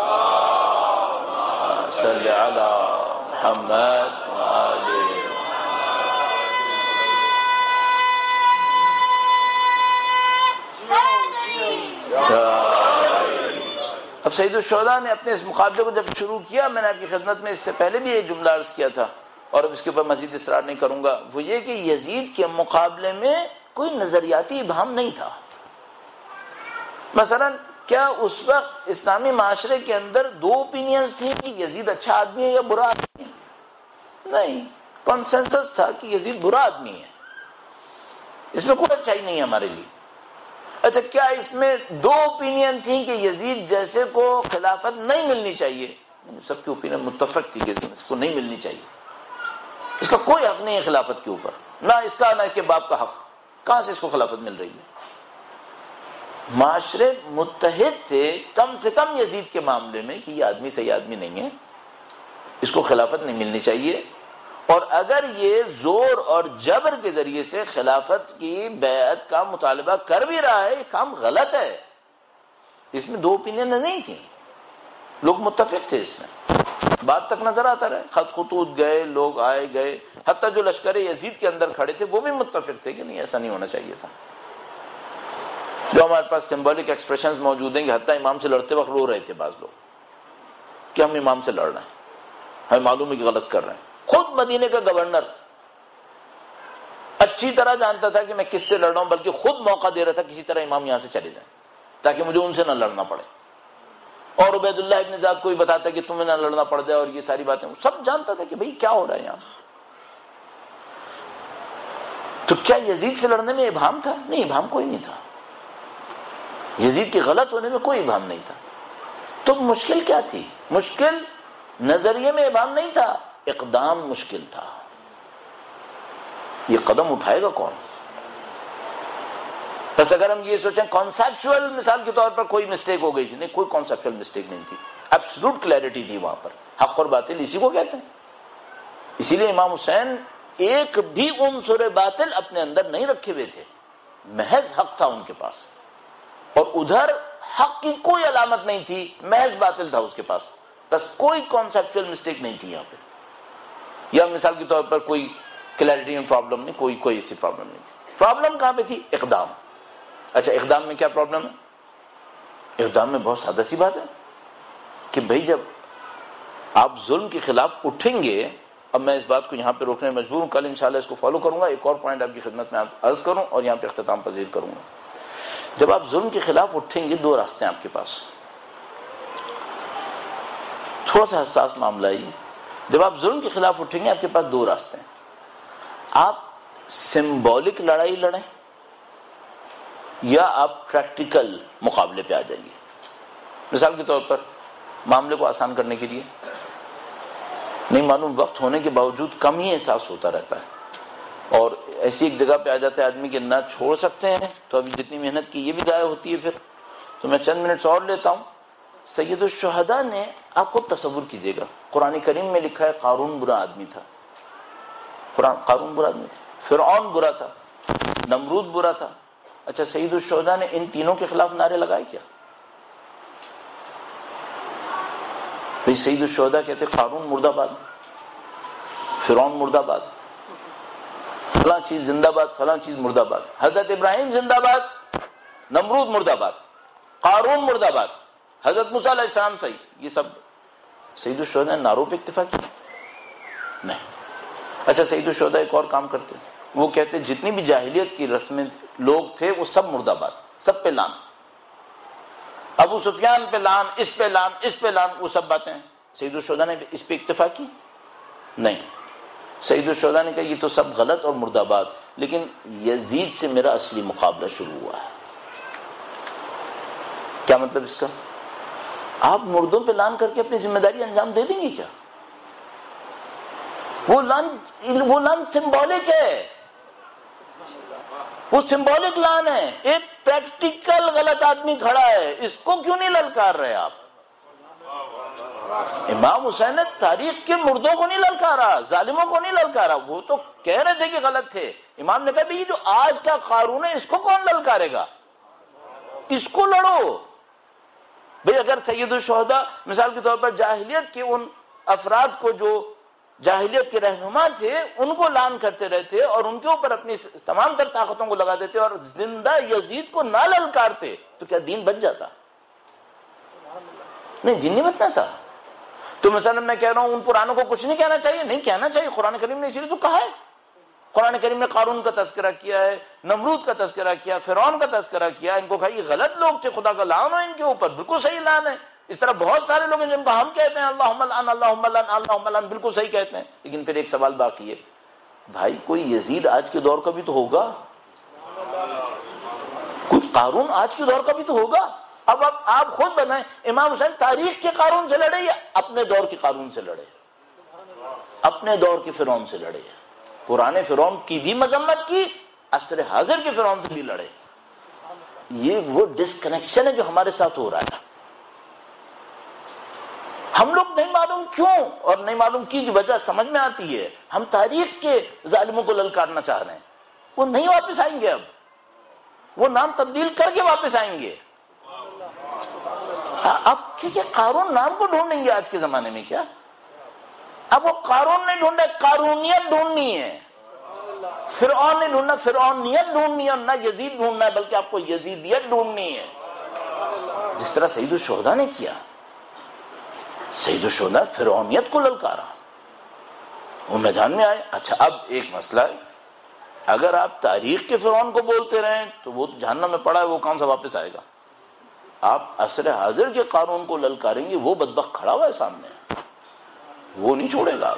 صلی علی محمد و آل۔ اب سید الشہداء نے اپنے اس مقابلے کو جب شروع کیا، میں نے آپ کی خدمت میں اس سے پہلے بھی ایک جملہ عرض کیا تھا اور اب اس کے اوپر مزید اصرار نہیں کروں گا، وہ یہ کہ یزید کے مقابلے میں کوئی نظریاتی ابہام نہیں تھا۔ مثلا کیا اس وقت اسلامی معاشرے کے اندر دو اوپینینز تھیں کہ یزید اچھا آدمی ہے یا برا آدمی ہے؟ نہیں، کنسنسس تھا کہ یزید برا آدمی ہے، اس میں کوئی اچھائی نہیں ہے ہمارے لیے۔ اچھا کیا اس میں دو اوپینین تھیں کہ یزید جیسے کو خلافت نہیں ملنی چاہیے؟ سب کی اوپینین متفق تھی کہ اس کو نہیں ملنی چاہیے، اس کا کوئی حق نہیں ہے خلافت کے اوپر، نہ اس کا نہ اس کے باپ کا حق، کہاں سے اس کو خلافت مل رہی ہے؟ معاشرے متحد تھے کم سے کم یزید کے معاملے میں کہ یہ آدمی صحیح آدمی نہیں ہے، اس کو خلافت نہیں ملنی چاہیے، اور اگر یہ زور اور جبر کے ذریعے سے خلافت کی بیعت کا مطالبہ کر بھی رہا ہے، یہ کام غلط ہے۔ اس میں دو اوپینین نہیں تھیں، لوگ متفق تھے، اس میں بات تک نظر آتا رہے، خط خطوط گئے، لوگ آئے گئے، حتیٰ جو لشکر یزید کے اندر کھڑے تھے وہ بھی متفق تھے کہ نہیں ایسا نہیں ہونا چاہیے تھا۔ جو ہمارے پاس سمبولک ایکسپریشنز موجود ہیں کہ حتیٰ امام سے لڑتے وقت رو رہے تھے بعض لوگ کہ ہم امام سے لڑ رہے ہیں، ہمیں معلوم ہے کہ غلط کر رہے ہیں۔ خود مدینے کا گورنر اچھی طرح جانتا تھا کہ میں کس سے لڑ رہا ہوں، بلکہ خود موقع دے رہا تھا کسی طرح امام یہاں سے چلے جائیں تاکہ مجھے ان سے نہ لڑنا پڑے، اور عبید اللہ ابن زیاد کو بھی بتاتا کہ تمہیں نہ لڑنا پڑ جائے، اور یہ ساری باتیں سب جانتا تھا کہ بھئی کیا ہو رہا ہے یہاں۔ تو کیا یزید سے لڑنے میں ابہام تھا؟ نہیں، ابہام کوئی نہیں تھا، یزید کے غلط ہونے میں کوئی ابہام نہیں تھا۔ تو مشکل کیا تھی؟ مشکل نظریے میں ابہام نہیں تھا، اقدام مشکل تھا۔ یہ قدم اٹھائے گا کون؟ بس اگر ہم یہ سوچیں کانسیپچول مثال کے طور پر کوئی مسٹیک ہو گئی تھی، نہیں، کوئی کانسیپچول مسٹیک نہیں تھی، ایبسولوٹ کلیئرٹی تھی وہاں پر، حق اور باطل اسی کو کہتے ہیں۔ اسی لیے امام حسین ایک بھی عنصر باطل اپنے اندر نہیں رکھے ہوئے تھے، محض حق تھا ان کے پاس، اور ادھر حق کی کوئی علامت نہیں تھی، محض باطل تھا اس کے پاس، بس کوئی کانسیپچول مسٹیک نہیں تھی یہاں پہ، یا مثال کے طور پر کوئی کلیئرٹی میں پرابلم نہیں، کوئی کوئی ایسی پرابلم نہیں تھی۔ پرابلم کہاں پہ تھی؟ اقدام۔ اچھا اقدام میں کیا پرابلم ہے؟ اقدام میں بہت سادہ سی بات ہے کہ بھئی جب آپ ظلم کے خلاف اٹھیں گے اب میں اس بات کو یہاں پہ روکنے میں مجبور ہوں، کل انشاءاللہ اس کو فالو کروں گا. ایک اور پوائنٹ آپ کی خدمت میں عرض کروں اور یہاں پہ اختتام پذیر کروں گا. جب آپ ظلم کے خلاف اٹھیں گے دو راستے ہیں آپ کے پاس. تھوڑا سا حساس معاملہ ہے. جب آپ ظلم کے خلاف اٹھیں گے آپ کے پاس دو راستے ہیں. آپ سمبولک لڑائی لڑیں یا آپ پریکٹیکل مقابلے پہ آ جائیں گے. مثال کے طور پر معاملے کو آسان کرنے کے لیے نہیں معلوم وقت ہونے کے باوجود کم ہی احساس ہوتا رہتا ہے اور ایسی ایک جگہ پہ آ جاتا ہے آدمی کہ نہ چھوڑ سکتے ہیں تو ابھی جتنی محنت کی یہ بھی ضائع ہوتی ہے. پھر تو میں چند منٹس اور لیتا ہوں. سید الشہداء نے آپ خود تصور کیجئے گا قرآن کریم میں لکھا ہے قارون برا آدمی تھا. قرآن قارون برا آدمی تھا، فرعون برا تھا، نمرود برا تھا. اچھا سید الشہداء نے ان تینوں کے خلاف نعرے لگائے کیا؟ بھئی سید الشہداء کہتے قارون مردہ باد، فرعون مردہ باد، فلاں چیز زندہ باد، فلاں چیز مردہ باد. حضرت ابراہیم زندہ باد، نمرود مردہ باد، قارون مردہ باد، حضرت موسیٰ علیہ السلام صحیح. یہ سب سید الشہداء نے نعروں پہ اکتفا کیا؟ نہیں. اچھا سید الشہداء ایک اور کام کرتے ہیں، وہ کہتے جتنی بھی جاہلیت کی رسمیں لوگ تھے وہ سب مردہ باد، سب پہ لان، ابو سفیان پہ لان، اس پہ لان، اس پہ لان، وہ سب باتیں. سید الشہداء نے اس پہ اکتفا کی؟ نہیں. سید الشہداء نے کہا یہ تو سب غلط اور مردہ باد، لیکن یزید سے میرا اصلی مقابلہ شروع ہوا ہے. کیا مطلب اس کا؟ آپ مردوں پہ لان کر کے اپنی ذمہ داری انجام دے دیں گے کیا؟ وہ لان وہ لان سمبولک ہے، وہ سمبولک لان ہے. ایک پریکٹیکل غلط آدمی کھڑا ہے، اس کو کیوں نہیں للکار رہے آپ؟ امام حسین نے تاریخ کے مردوں کو نہیں للکارا، ظالموں کو نہیں للکارا. وہ تو کہہ رہے تھے کہ غلط تھے. امام نے کہا بھی یہ جو آج کا قارون ہے اس کو کون للکارے گا؟ اس کو لڑو. بھئی اگر سید الشہداء مثال کے طور پر جاہلیت کے ان افراد کو جو جاہلیت کے رہنما تھے ان کو لان کرتے رہتے اور ان کے اوپر اپنی تمام تر طاقتوں کو لگا دیتے اور زندہ یزید کو نہ للکارتے تو کیا دین بچ جاتا؟ نہیں، دین نہیں بچنا تھا. تو مثلا میں کہہ رہا ہوں ان پرانوں کو کچھ نہیں کہنا چاہیے، نہیں کہنا چاہیے. قرآن کریم نے اسی لیے تو کہا ہے. قرآن کریم نے قارون کا تذکرہ کیا ہے، نمرود کا تذکرہ کیا، فرعون کا تذکرہ کیا. ان کو کہا یہ غلط لوگ تھے، خدا کا لعن ہو ان کے اوپر. بالکل صحیح لعن ہے. اس طرح بہت سارے لوگ ہیں جن کو ہم کہتے ہیں اللہم لعن اللہم لعن اللہم لعن، بالکل صحیح کہتے ہیں. لیکن پھر ایک سوال باقی ہے، بھائی کوئی یزید آج کے دور کا بھی تو ہوگا، کوئی قارون آج کے دور کا بھی تو ہوگا. اب اب آپ خود بتائیں امام حسین تاریخ کے قارون سے لڑے یا اپنے دور کے قارون سے لڑے؟ اپنے دور کے فرعون سے لڑے. پرانے فرعون کی بھی مذمت کی، عصر حاضر کے فرعون سے بھی لڑے. یہ وہ ڈسکنیکشن ہے جو ہمارے ساتھ ہو رہا ہے. ہم لوگ نہیں معلوم کیوں اور نہیں معلوم کی وجہ سمجھ میں آتی ہے ہم تاریخ کے ظالموں کو للکارنا چاہ رہے ہیں. وہ نہیں واپس آئیں گے، اب وہ نام تبدیل کر کے واپس آئیں گے. اب کیا قارون نام کو ڈھونڈیں گے آج کے زمانے میں؟ کیا اب وہ قارون نہیں ڈھونڈا، قارونیت ڈھونڈنی ہے. فرعون نہیں ڈھونڈنا، فرعونیت ڈھونڈنی ہے. نہ یزید ڈھونڈنا ہے بلکہ آپ کو یزیدیت ڈھونڈنی ہے. جس طرح سید الشہداء نے کیا، سید الشہداء فرعونیت کو للکارا، وہ میدان میں آئے. اچھا اب ایک مسئلہ ہے، اگر آپ تاریخ کے فرعون کو بولتے رہیں تو وہ جہنم میں پڑا ہے، وہ کون سا واپس آئے گا؟ آپ عصر حاضر کے قارون کو للکاریں گے، وہ بدبخت کھڑا ہوا ہے سامنے، وہ نہیں چھوڑے گا.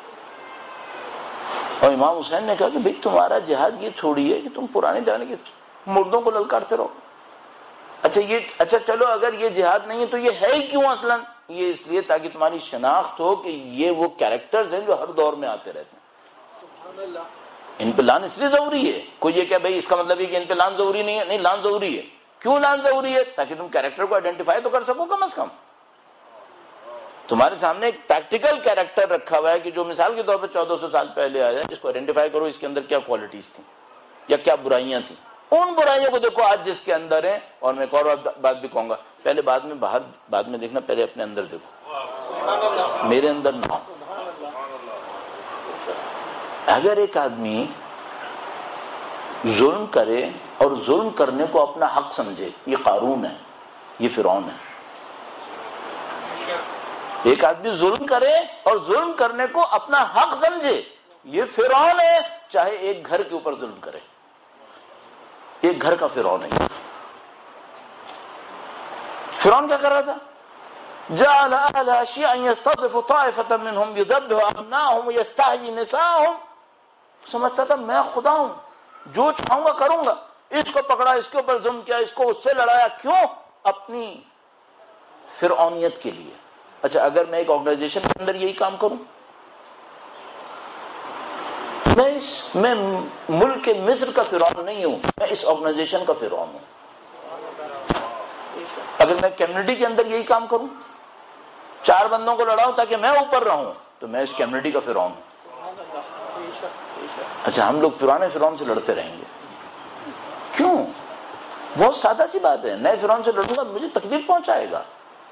اور امام حسین نے کہا کہ بھئی تمہارا جہاد یہ تھوڑی ہے کہ تم پرانے جانے کے مردوں کو للکارتے رہو. اچھا یہ اچھا چلو اگر یہ جہاد نہیں ہے تو یہ ہے ہی کیوں اصلا؟ یہ اس لیے تاکہ تمہاری شناخت ہو کہ یہ وہ کیریکٹرز ہیں جو ہر دور میں آتے رہتے ہیں. ان پہ لان اس لیے ضروری ہے. کوئی یہ کہ بھئی اس کا مطلب یہ کہ ان پہ لان ضروری نہیں ہے، نہیں لان ضروری ہے. کیوں لان ضروری ہے؟ تاکہ تم کیریکٹر کو آئیڈینٹیفائی تو کر سکو. کم از کم تمہارے سامنے ایک پریکٹیکل کیریکٹر رکھا ہوا ہے کہ جو مثال کے طور پر چودہ سو سال پہلے آیا، جس کو آئیڈینٹیفائی کرو اس کے اندر کیا کوالٹیز تھیں یا کیا برائیاں تھیں. ان برائیوں کو دیکھو آج جس کے اندر ہیں. اور میں ایک اور بات بھی کہوں گا، پہلے بعد میں باہر بعد میں دیکھنا، پہلے اپنے اندر دیکھو، میرے اندر نہ ہو. اگر ایک آدمی ظلم کرے اور ظلم کرنے کو اپنا حق سمجھے، یہ قارون ہے، یہ فرعون ہے. ایک آدمی ظلم کرے اور ظلم کرنے کو اپنا حق سمجھے، یہ فرعون ہے، چاہے ایک گھر کے اوپر ظلم کرے، ایک گھر کا فرعون ہے۔ فرعون کیا کر رہا تھا؟ جعل اهلها شيعا يستضعف طائفة منهم يذبح ابناءهم ويستحيي نساءهم، سمجھتا تھا میں خدا ہوں، جو چاہوں گا کروں گا، اس کو پکڑا، اس کے اوپر ظلم کیا، اس کو اس سے لڑایا، کیوں؟ اپنی فرعونیت کے لیے۔ اچھا اگر میں ایک آرگنائزیشن کے اندر یہی کام کروں، میں اس میں ملک مصر کا فرعون نہیں ہوں، میں اس آرگنائزیشن کا فرعون ہوں۔ اگر میں کمیونٹی کے اندر یہی کام کروں، چار بندوں کو لڑاؤں تاکہ میں اوپر رہوں، تو میں اس کمیونٹی کا فرعون ہوں۔ اچھا ہم لوگ پرانے فرعون سے لڑتے رہیں گے، کیوں؟ بہت سادہ سی بات ہے، نئے فرعون سے لڑوں گا مجھے تکلیف پہنچائے گا۔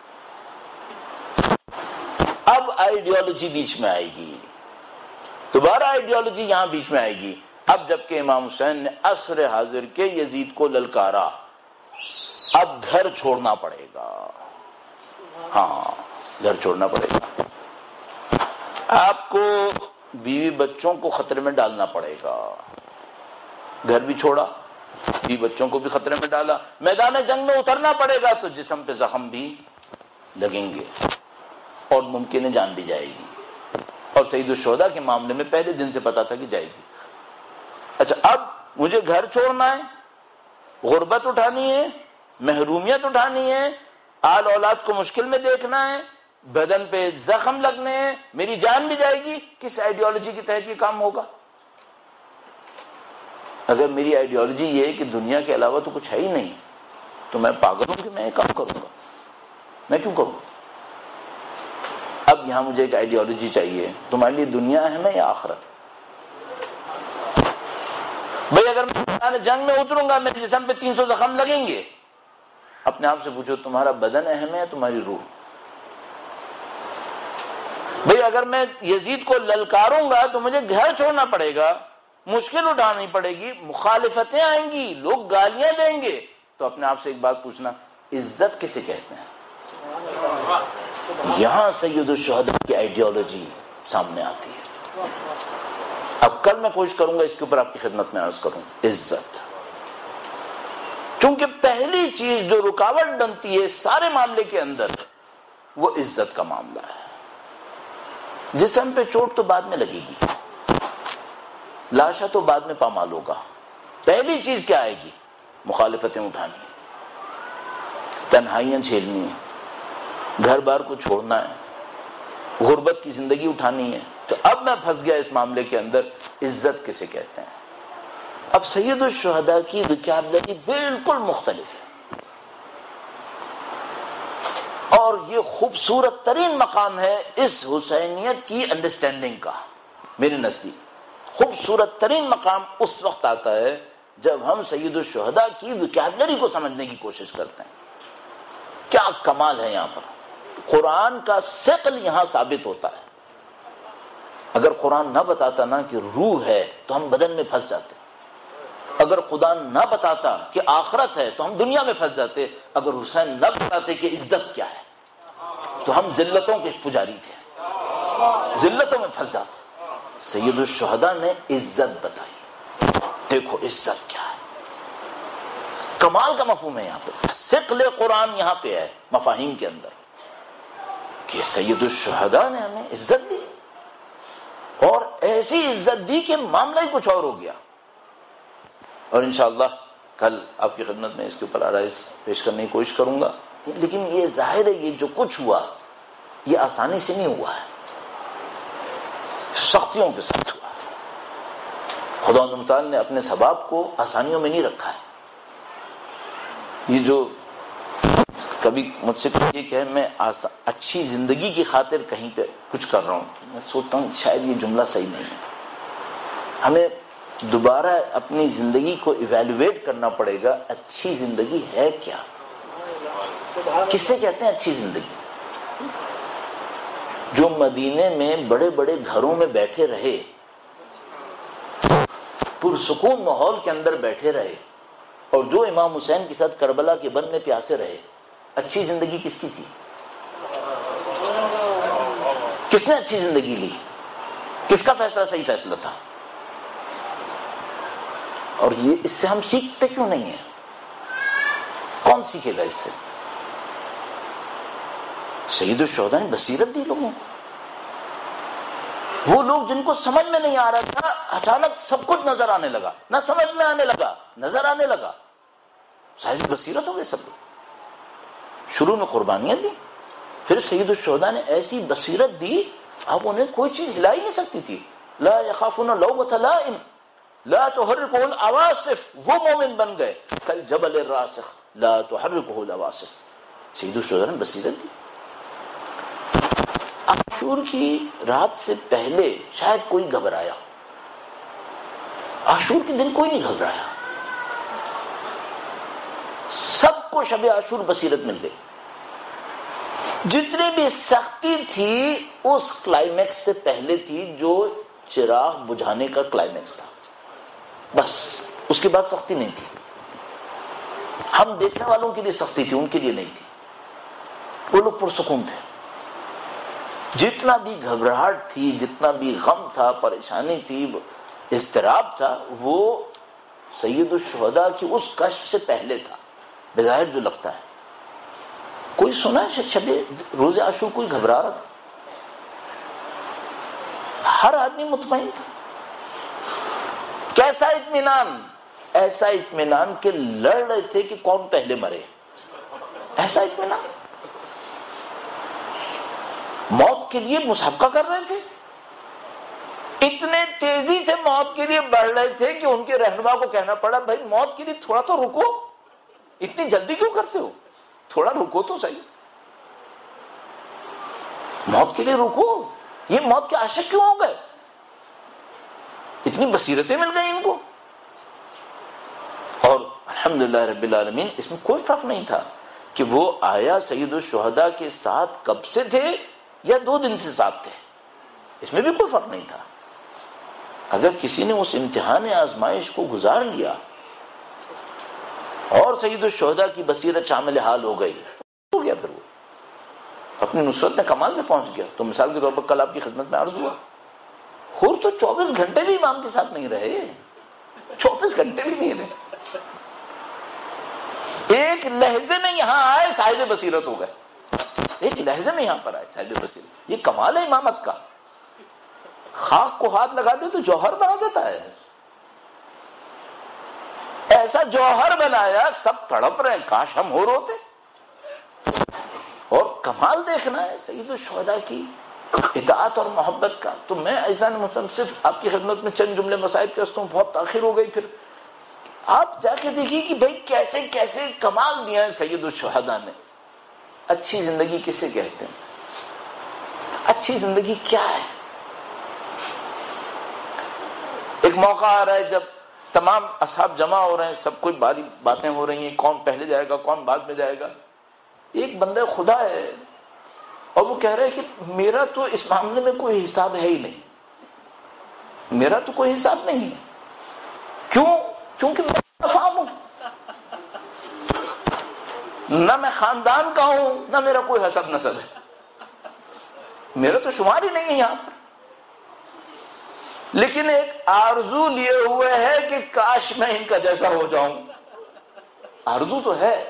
اب آئیڈیالوجی بیچ میں آئے گی، دوبارہ آئیڈیالوجی یہاں بیچ میں آئے گی۔ اب جبکہ امام حسین نے عصر حاضر کے یزید کو للکارا، اب گھر چھوڑنا پڑے گا، ہاں گھر چھوڑنا پڑے گا، آپ کو بیوی بچوں کو خطرے میں ڈالنا پڑے گا۔ گھر بھی چھوڑا، بیوی بچوں کو بھی خطرے میں ڈالا، میدان جنگ میں اترنا پڑے گا تو جسم پہ زخم بھی لگیں گے اور ممکن جان بھی جائے گی، اور سید الشہداء کے معاملے میں پہلے دن سے پتا تھا کہ جائے گی۔ اچھا اب مجھے گھر چھوڑنا ہے، غربت اٹھانی ہے، محرومیت اٹھانی ہے، آل اولاد کو مشکل میں دیکھنا ہے، بدن پہ زخم لگنے ہیں، میری جان بھی جائے گی، کس آئیڈیالوجی کے تحت یہ کام ہوگا؟ اگر میری آئیڈیالوجی یہ ہے کہ دنیا کے علاوہ تو کچھ ہے ہی نہیں، تو میں پاگل ہوں کہ میں یہ کام کروں گا؟ میں کیوں کروں؟ اب یہاں مجھے ایک آئیڈیالوجی چاہیے، تمہارے لیے دنیا اہم ہے یا آخرت؟ بھئی اگر میں جنگ میں اتروں گا میرے جسم پہ تین سو زخم لگیں گے، اپنے آپ سے پوچھو تمہارا بدن اہم ہے یا تمہاری روح؟ بھئی اگر میں یزید کو للکاروں گا تو مجھے گھر چھوڑنا پڑے گا، مشکل اٹھانی پڑے گی، مخالفتیں آئیں گی، لوگ گالیاں دیں گے، تو اپنے آپ سے ایک بات پوچھنا، عزت کسے کہتے ہیں؟ یہاں سید الشہداء کی آئیڈیالوجی سامنے آتی ہے۔ اب کل میں کوشش کروں گا اس کے اوپر آپ کی خدمت میں عرض کروں، عزت، کیونکہ پہلی چیز جو رکاوٹ بنتی ہے سارے معاملے کے اندر وہ عزت کا معاملہ ہے۔ جسم پہ چوٹ تو بعد میں لگے گی، لاشا تو بعد میں پامال ہوگا، پہلی چیز کیا آئے گی؟ مخالفتیں اٹھانی، تنہائیاں جھیلنی ہے، گھر بار کو چھوڑنا ہے، غربت کی زندگی اٹھانی ہے۔ تو اب میں پھنس گیا اس معاملے کے اندر، عزت کسے کہتے ہیں؟ اب سید الشہداء کی وکیبلری بالکل مختلف ہے، اور یہ خوبصورت ترین مقام ہے اس حسینیت کی انڈرسٹینڈنگ کا۔ میرے نزدیک خوبصورت ترین مقام اس وقت آتا ہے جب ہم سید الشہداء کی وکیبلری کو سمجھنے کی کوشش کرتے ہیں۔ کیا کمال ہے یہاں پر، قرآن کا ثقل یہاں ثابت ہوتا ہے۔ اگر قرآن نہ بتاتا نا کہ روح ہے تو ہم بدن میں پھنس جاتے، اگر خدا نہ بتاتا کہ آخرت ہے تو ہم دنیا میں پھنس جاتے، اگر حسین نہ بتاتے کہ عزت کیا ہے تو ہم ذلتوں کے پجاری تھے، ذلتوں میں پھنس جاتے۔ سید الشہداء نے عزت بتائی، دیکھو عزت کیا ہے، کمال کا مفہوم ہے یہاں پہ، ثقل قرآن یہاں پہ ہے مفاہیم کے اندر، کہ سید الشہداء نے ہمیں عزت دی، اور ایسی عزت دی کہ معاملہ ہی کچھ اور ہو گیا۔ اور انشاءاللہ کل آپ کی خدمت میں اس کے اوپر آرائز پیش کرنے کی کوشش کروں گا، لیکن یہ ظاہر ہے یہ جو کچھ ہوا یہ آسانی سے نہیں ہوا ہے، سختیوں کے ساتھ ہوا ہے۔ خداوند متعال نے اپنے ثواب کو آسانیوں میں نہیں رکھا ہے۔ یہ جو کبھی مجھ سے یہ کہ میں اچھی زندگی کی خاطر کہیں پہ کچھ کر رہا ہوں، میں سوچتا ہوں شاید یہ جملہ صحیح نہیں ہے، ہمیں دوبارہ اپنی زندگی کو ایویلویٹ کرنا پڑے گا، اچھی زندگی ہے کیا، کسے کہتے ہیں اچھی زندگی؟ جو مدینے میں بڑے بڑے گھروں میں بیٹھے رہے، پرسکون ماحول کے اندر بیٹھے رہے، اور جو امام حسین کے ساتھ کربلا کے بن میں پیاسے رہے، اچھی زندگی کس کی تھی؟ کس نے اچھی زندگی لی؟ کس کا فیصلہ صحیح فیصلہ تھا؟ اور یہ اس سے ہم سیکھتے کیوں نہیں ہیں؟ کون سیکھے گا اس سے؟ سید الشہداء نے بصیرت دی لوگوں کو. وہ لوگ جن کو سمجھ میں نہیں آ رہا تھا اچانک سب کچھ نظر آنے لگا، نہ سمجھ میں آنے لگا نظر آنے لگا. صاحب بصیرت ہو گئے سب لوگ. شروع میں قربانیاں دی، پھر سید الشہداء نے ایسی بصیرت دی اب انہیں کوئی چیز ہلا ہی نہیں سکتی تھی. لا یخافون لومۃ لائم لا تحرکہ العواصف، وہ مومن بن گئے. کالجبل الراسخ لا تحرکہ العواصف. سید الشہداء نے بصیرت دی. عاشور کی رات سے پہلے شاید کوئی گھبرایا، عاشور کے دن کوئی نہیں گھبرایا. سب کو شب عاشور بصیرت مل گئی. جتنی بھی سختی تھی اس کلائمیکس سے پہلے تھی جو چراغ بجھانے کا کلائمیکس تھا. بس اس کے بعد سختی نہیں تھی. ہم دیکھنے والوں کے لیے سختی تھی، ان کے لیے نہیں تھی. وہ لوگ پرسکون تھے. جتنا بھی گھبراہٹ تھی، جتنا بھی غم تھا، پریشانی تھی، اضطراب تھا، وہ سید الشہداء کی اس کشف سے پہلے تھا بظاہر جو لگتا ہے. کوئی سنا ہے شب روز عاشور کوئی گھبرا رہا تھا؟ ہر آدمی مطمئن تھا. کیسا اطمینان؟ ایسا اطمینان کہ لڑ رہے تھے کہ کون پہلے مرے. ایسا اطمینان. موت کے لیے مسابقہ کر رہے تھے. اتنے تیزی سے موت کے لیے بڑھ رہے تھے کہ ان کے رہنما کو کہنا پڑا بھائی موت کے لیے تھوڑا تو رکو، اتنی جلدی کیوں کرتے ہو، تھوڑا رکو تو صحیح. موت کے لیے رکو. یہ موت کے عاشق کیوں ہو گئے؟ اتنی بصیرتیں مل گئی ان کو. اور الحمدللہ رب العالمین اس میں کوئی فرق نہیں تھا کہ وہ آیا سید الشہداء کے ساتھ کب سے تھے یا دو دن سے ساتھ تھے. اس میں بھی کوئی فرق نہیں تھا. اگر کسی نے اس امتحان آزمائش کو گزار لیا اور سید الشہداء کی بصیرت شامل حال ہو گئی ہو گیا، پھر وہ اپنی نصرت میں کمال میں پہنچ گیا. تو مثال کے طور پر کل آپ کی خدمت میں عرض ہوا، خور تو چوبیس گھنٹے بھی امام کے ساتھ نہیں رہے. چوبیس گھنٹے بھی نہیں رہے. ایک لہجے میں یہاں آئے صاحب بصیرت ہو گئے. ایک لہجے میں یہاں پر آئے صاحب بصیرت. یہ کمال ہے امامت کا. خاک کو ہاتھ لگا دے تو جوہر بنا دیتا ہے. ایسا جوہر بنایا، سب تڑپ رہے ہیں کاش ہم اور ہوتے. اور کمال دیکھنا ہے سید الشہداء کی اطاعت اور محبت کا. تو میں عزیزان محترم صرف آپ کی خدمت میں چند جملے مسائب کے ہوں، بہت تاخیر ہو گئی. پھر آپ جا کے دیکھیے کہ بھائی کیسے کیسے کمال دیا ہے سید الشہداء نے. اچھی زندگی کسے کہتے ہیں؟ اچھی زندگی کیا ہے؟ ایک موقع آ رہا ہے جب تمام اصحاب جمع ہو رہے ہیں، سب کچھ باری باتیں ہو رہی ہیں، کون پہلے جائے گا کون بعد میں جائے گا. ایک بندہ خدا ہے اور وہ کہہ رہا ہے کہ میرا تو اس معاملے میں کوئی حساب ہے ہی نہیں. میرا تو کوئی حساب نہیں ہے. کیوں؟ کیونکہ میں نافام ہوں، نہ میں خاندان کا ہوں نہ میرا کوئی حسب نسب ہے. میرا تو شمار ہی نہیں ہے یہاں پر. لیکن ایک آرزو لیے ہوئے ہے کہ کاش میں ان کا جیسا ہو جاؤں. آرزو تو ہے.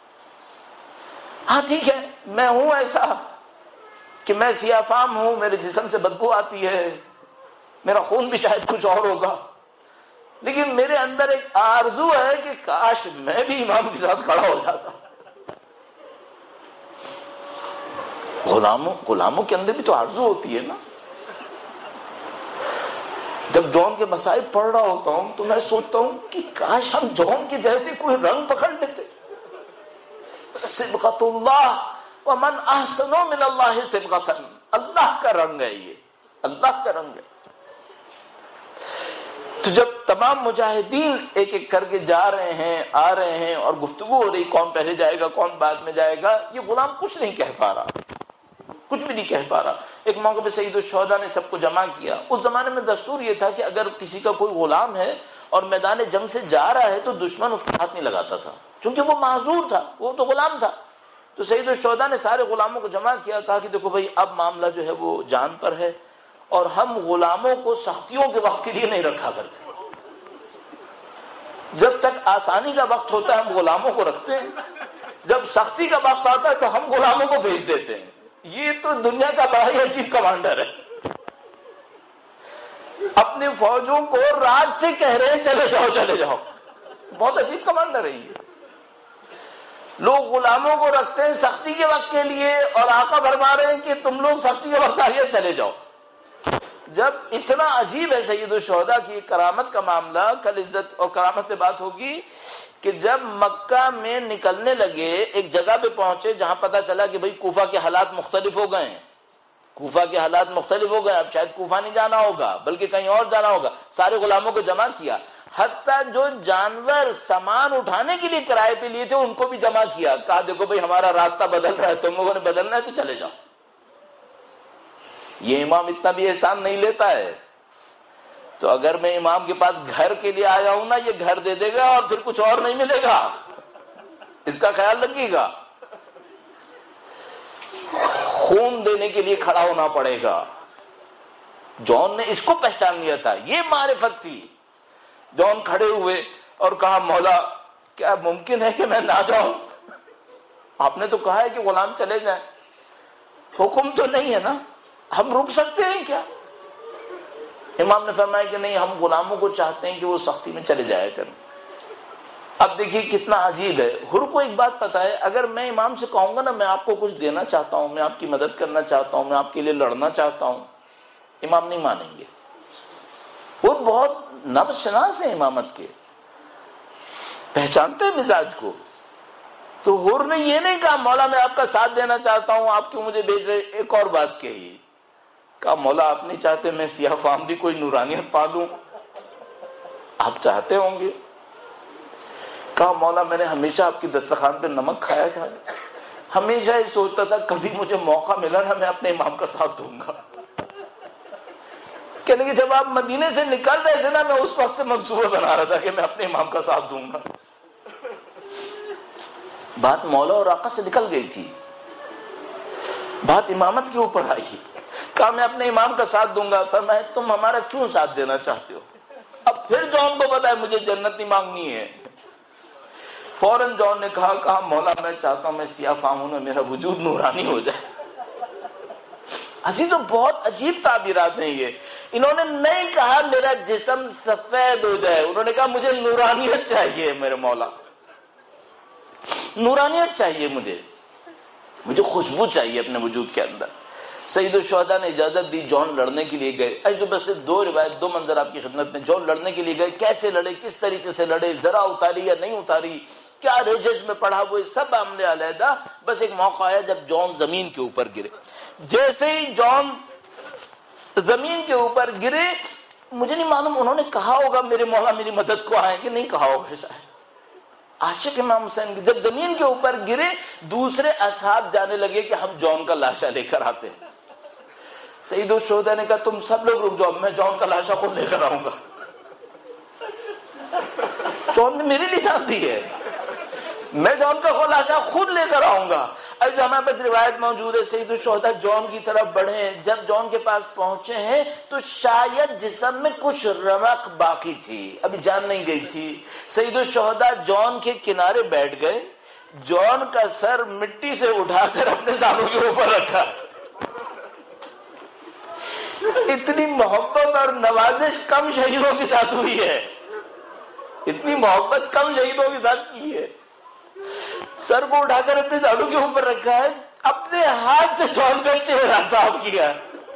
ہاں ٹھیک ہے، میں ہوں ایسا کہ میں سیاہ فام ہوں، میرے جسم سے بدبو آتی ہے، میرا خون بھی شاید کچھ اور ہوگا، لیکن میرے اندر ایک آرزو ہے کہ کاش میں بھی امام کے ساتھ کھڑا ہو جاتا. غلاموں غلاموں کے اندر بھی تو آرزو ہوتی ہے نا. جب جون کے مسائل پڑھ رہا ہوتا ہوں تو میں سوچتا ہوں کہ کاش ہم جون کے جیسے کوئی رنگ پکڑ لیتے. صبغۃ اللہ ومن احسن من اللہ صبغۃ. اللہ کا رنگ ہے، یہ اللہ کا رنگ ہے. تو جب تمام مجاہدین ایک ایک کر کے جا رہے ہیں آ رہے ہیں اور گفتگو ہو رہی کون پہلے جائے گا کون بعد میں جائے گا، یہ غلام کچھ نہیں کہہ پا رہا، کچھ بھی نہیں کہہ پا رہا. ایک موقع پہ سید الشہداء نے سب کو جمع کیا. اس زمانے میں دستور یہ تھا کہ اگر کسی کا کوئی غلام ہے اور میدان جنگ سے جا رہا ہے تو دشمن اس کا ہاتھ نہیں لگاتا تھا، کیونکہ وہ معذور تھا، وہ تو غلام تھا. تو سید الشہداء نے سارے غلاموں کو جمع کیا، کہا کہ دیکھو بھائی اب معاملہ جو ہے وہ جان پر ہے، اور ہم غلاموں کو سختیوں کے وقت کے لیے نہیں رکھا کرتے، جب تک آسانی کا وقت ہوتا ہے ہم غلاموں کو رکھتے ہیں، جب سختی کا وقت آتا ہے تو ہم غلاموں کو بھیج دیتے ہیں۔ یہ تو دنیا کا بڑا ہی عجیب کمانڈر ہے، اپنے فوجوں کو رات سے کہہ رہے ہیں چلے جاؤ چلے جاؤ، بہت عجیب کمانڈر ہے یہ۔ لوگ غلاموں کو رکھتے ہیں سختی کے وقت کے لیے، اور آقا فرما رہے ہیں کہ تم لوگ سختی کے وقت آئیے چلے جاؤ۔ جب اتنا عجیب ہے سید الشہداء کی کرامت کا معاملہ، کل عزت اور کرامت پہ بات ہوگی، کہ جب مکہ میں نکلنے لگے ایک جگہ پہ پہنچے جہاں پتہ چلا کہ بھئی کوفہ کے حالات مختلف ہو گئے ہیں، کوفہ کے حالات مختلف ہو گئے، اب شاید کوفہ نہیں جانا ہوگا بلکہ کہیں اور جانا ہوگا، سارے غلاموں کو جمع کیا، حتیٰ جو جانور سامان اٹھانے کے لیے کرائے پہ لیے تھے ان کو بھی جمع کیا، کہا دیکھو بھئی ہمارا راستہ بدل رہا ہے، تم لوگوں نے بدلنا ہے تو چلے جاؤ۔ یہ امام اتنا بھی احسان نہیں لیتا ہے، تو اگر میں امام کے پاس گھر کے لیے آیا ہوں نا، یہ گھر دے دے گا اور پھر کچھ اور نہیں ملے گا، اس کا خیال رکھیے گا، خون دینے کے لیے کھڑا ہونا پڑے گا۔ جون نے اس کو پہچان لیا تھا، یہ معرفت تھی۔ جون کھڑے ہوئے اور کہا مولا کیا ممکن ہے کہ میں نہ جاؤں؟ آپ نے تو کہا ہے کہ غلام چلے جائیں، حکم تو نہیں ہے نا، ہم رک سکتے ہیں کیا؟ امام نے فرمایا کہ نہیں، ہم غلاموں کو چاہتے ہیں کہ وہ سختی میں چلے جایا کریں۔ اب دیکھیے کتنا عجیب ہے، حر کو ایک بات پتا ہے، اگر میں امام سے کہوں گا نا میں آپ کو کچھ دینا چاہتا ہوں، میں آپ کی مدد کرنا چاہتا ہوں، میں آپ کے لیے لڑنا چاہتا ہوں، امام نہیں مانیں گے۔ وہ بہت نبض شناس ہیں امامت کے، پہچانتے ہیں مزاج کو۔ تو حر نے یہ نہیں کہا مولا میں آپ کا ساتھ دینا چاہتا ہوں، آپ کیوں مجھے بھیج رہے، ایک اور بات کہی، کہا مولا آپ نہیں چاہتے میں سیاہ فام بھی کوئی نورانیت پالوں؟ آپ چاہتے ہوں گے۔ کہا مولا میں نے ہمیشہ آپ کی دسترخوان پہ نمک کھایا تھا، ہمیشہ یہ سوچتا تھا کبھی مجھے موقع ملا نا میں اپنے امام کا ساتھ دوں گا۔ کہنے کہ جب آپ مدینے سے نکل رہے تھے نا میں اس وقت سے منصوبہ بنا رہا تھا کہ میں اپنے امام کا ساتھ دوں گا۔ بات مولا اور آقا سے نکل گئی تھی، بات امامت کے اوپر آئی، کہا میں اپنے امام کا ساتھ دوں گا۔ فرمایا تم ہمارا کیوں ساتھ دینا چاہتے ہو؟ اب پھر جون کو پتا ہے مجھے جنت نہیں مانگنی ہے۔ فوراً جون نے کہا کہا مولا میں چاہتا ہوں میں سیاہ فام ہوں، میرا وجود نورانی ہو جائے۔ عزیزو بہت عجیب تعبیرات ہیں یہ، انہوں نے نہیں کہا میرا جسم سفید ہو جائے، انہوں نے کہا مجھے نورانیت چاہیے میرے مولا، نورانیت چاہیے مجھے، مجھے خوشبو چاہیے اپنے وجود کے اندر۔ سید الشہداء نے اجازت دی، جون لڑنے کے لیے گئے۔ ایسے بس دو روایت، دو منظر آپ کی خدمت میں۔ جون لڑنے کے لیے گئے، کیسے لڑے، کس طریقے سے لڑے، ذرا اتاری یا نہیں اتاری، کیا ریجز میں پڑھا، وہ سب ہم نے علیحدہ۔ بس ایک موقع آیا جب جون زمین کے اوپر گرے، جیسے ہی جون زمین کے اوپر گرے، مجھے نہیں معلوم انہوں نے کہا ہوگا میرے مولا میری مدد کو آئیں کہ نہیں کہا ہوگا شاید۔ عاشق امام حسین کی جب زمین کے اوپر گرے، دوسرے اصحاب جانے لگے کہ ہم جون کا لاشا لے کر آتے ہیں۔ سید الشہداء نے کہا تم سب لوگ رک جاؤ، میں جون کا لاشا خود لے کر آؤں گا۔ جون نے میری نہیں جان دی ہے، میں جون کا لاشا خود لے کر آؤں گا۔ ایسے ہمارے پاس روایت موجود ہے، سید الشہداء جون کی طرف بڑھے، جب جون کے پاس پہنچے ہیں تو شاید جسم میں کچھ رمق باقی تھی، ابھی جان نہیں گئی تھی۔ سید الشہداء جون کے کنارے بیٹھ گئے، جون کا سر مٹی سے اٹھا کر اپنے سانوں کے اوپر رکھا۔ اتنی محبت اور نوازش کم شہیدوں کے ساتھ ہوئی ہے، اتنی محبت کم شہیدوں کے ساتھ کی ہے۔ سر کو اٹھا کر اپنے سانوں کے اوپر رکھا ہے، اپنے ہاتھ سے جون کا چہرہ صاف کیا۔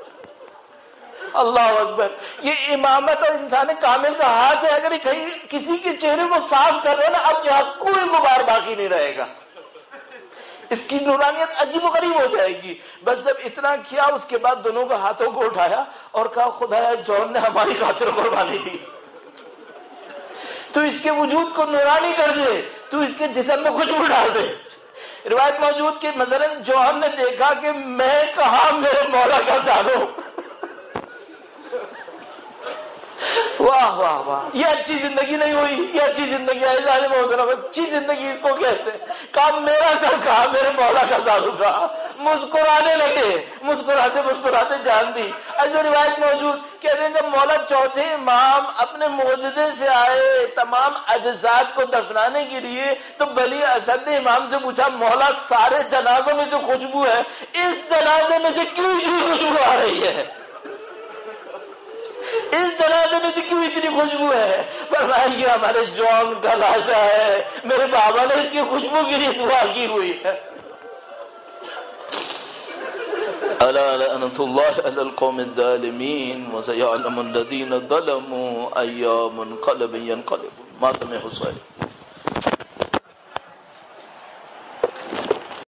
اللہ اکبر، یہ امامت اور انسان کامل کا ہاتھ ہے، اگر کہیں کسی کے چہرے کو صاف کر رہے نا اب یہاں کوئی غبار باقی نہیں رہے گا، اس کی نورانیت عجیب و غریب ہو جائے گی۔ بس جب اتنا کیا اس کے بعد دونوں کے ہاتھوں کو اٹھایا اور کہا خدایا جون نے ہماری خاطر قربانی دی، تو اس کے وجود کو نورانی کر دے، تو اس کے جسم میں خوشبو ڈال دے۔ روایت موجود کہ مثلا جون نے دیکھا کہ میں کہاں میرے مولا کا سانو، واہ واہ واہ، یہ اچھی زندگی نہیں ہوئی، یہ اچھی زندگی ہے ظالم محترم، اچھی زندگی اس کو کہتے ہیں۔ کہا میرا سر کہا میرے مولا کا سر کہا، مسکرانے لگے، مسکراتے مسکراتے جان دی۔ ایسے روایت موجود کہتے ہیں جب مولا چوتھے امام اپنے معجزے سے آئے تمام اجساد کو دفنانے کے لیے، تو بلی اسد نے امام سے پوچھا مولا سارے جنازوں میں سے خوشبو ہے، اس جنازے میں سے کیوں اتنی خوشبو آ رہی ہے؟ اس جنازے میں سے کیوں اتنی خوشبو ہے؟ فرمایا یہ ہمارے جون کا لاشا ہے، میرے بابا نے اس کی خوشبو کے لیے دعا کی ہوئی ہے۔ الا لعنۃ اللہ علی القوم الظالمین وسيعلم الذین ظلموا أي منقلب ينقلبون۔ ماتم حسین۔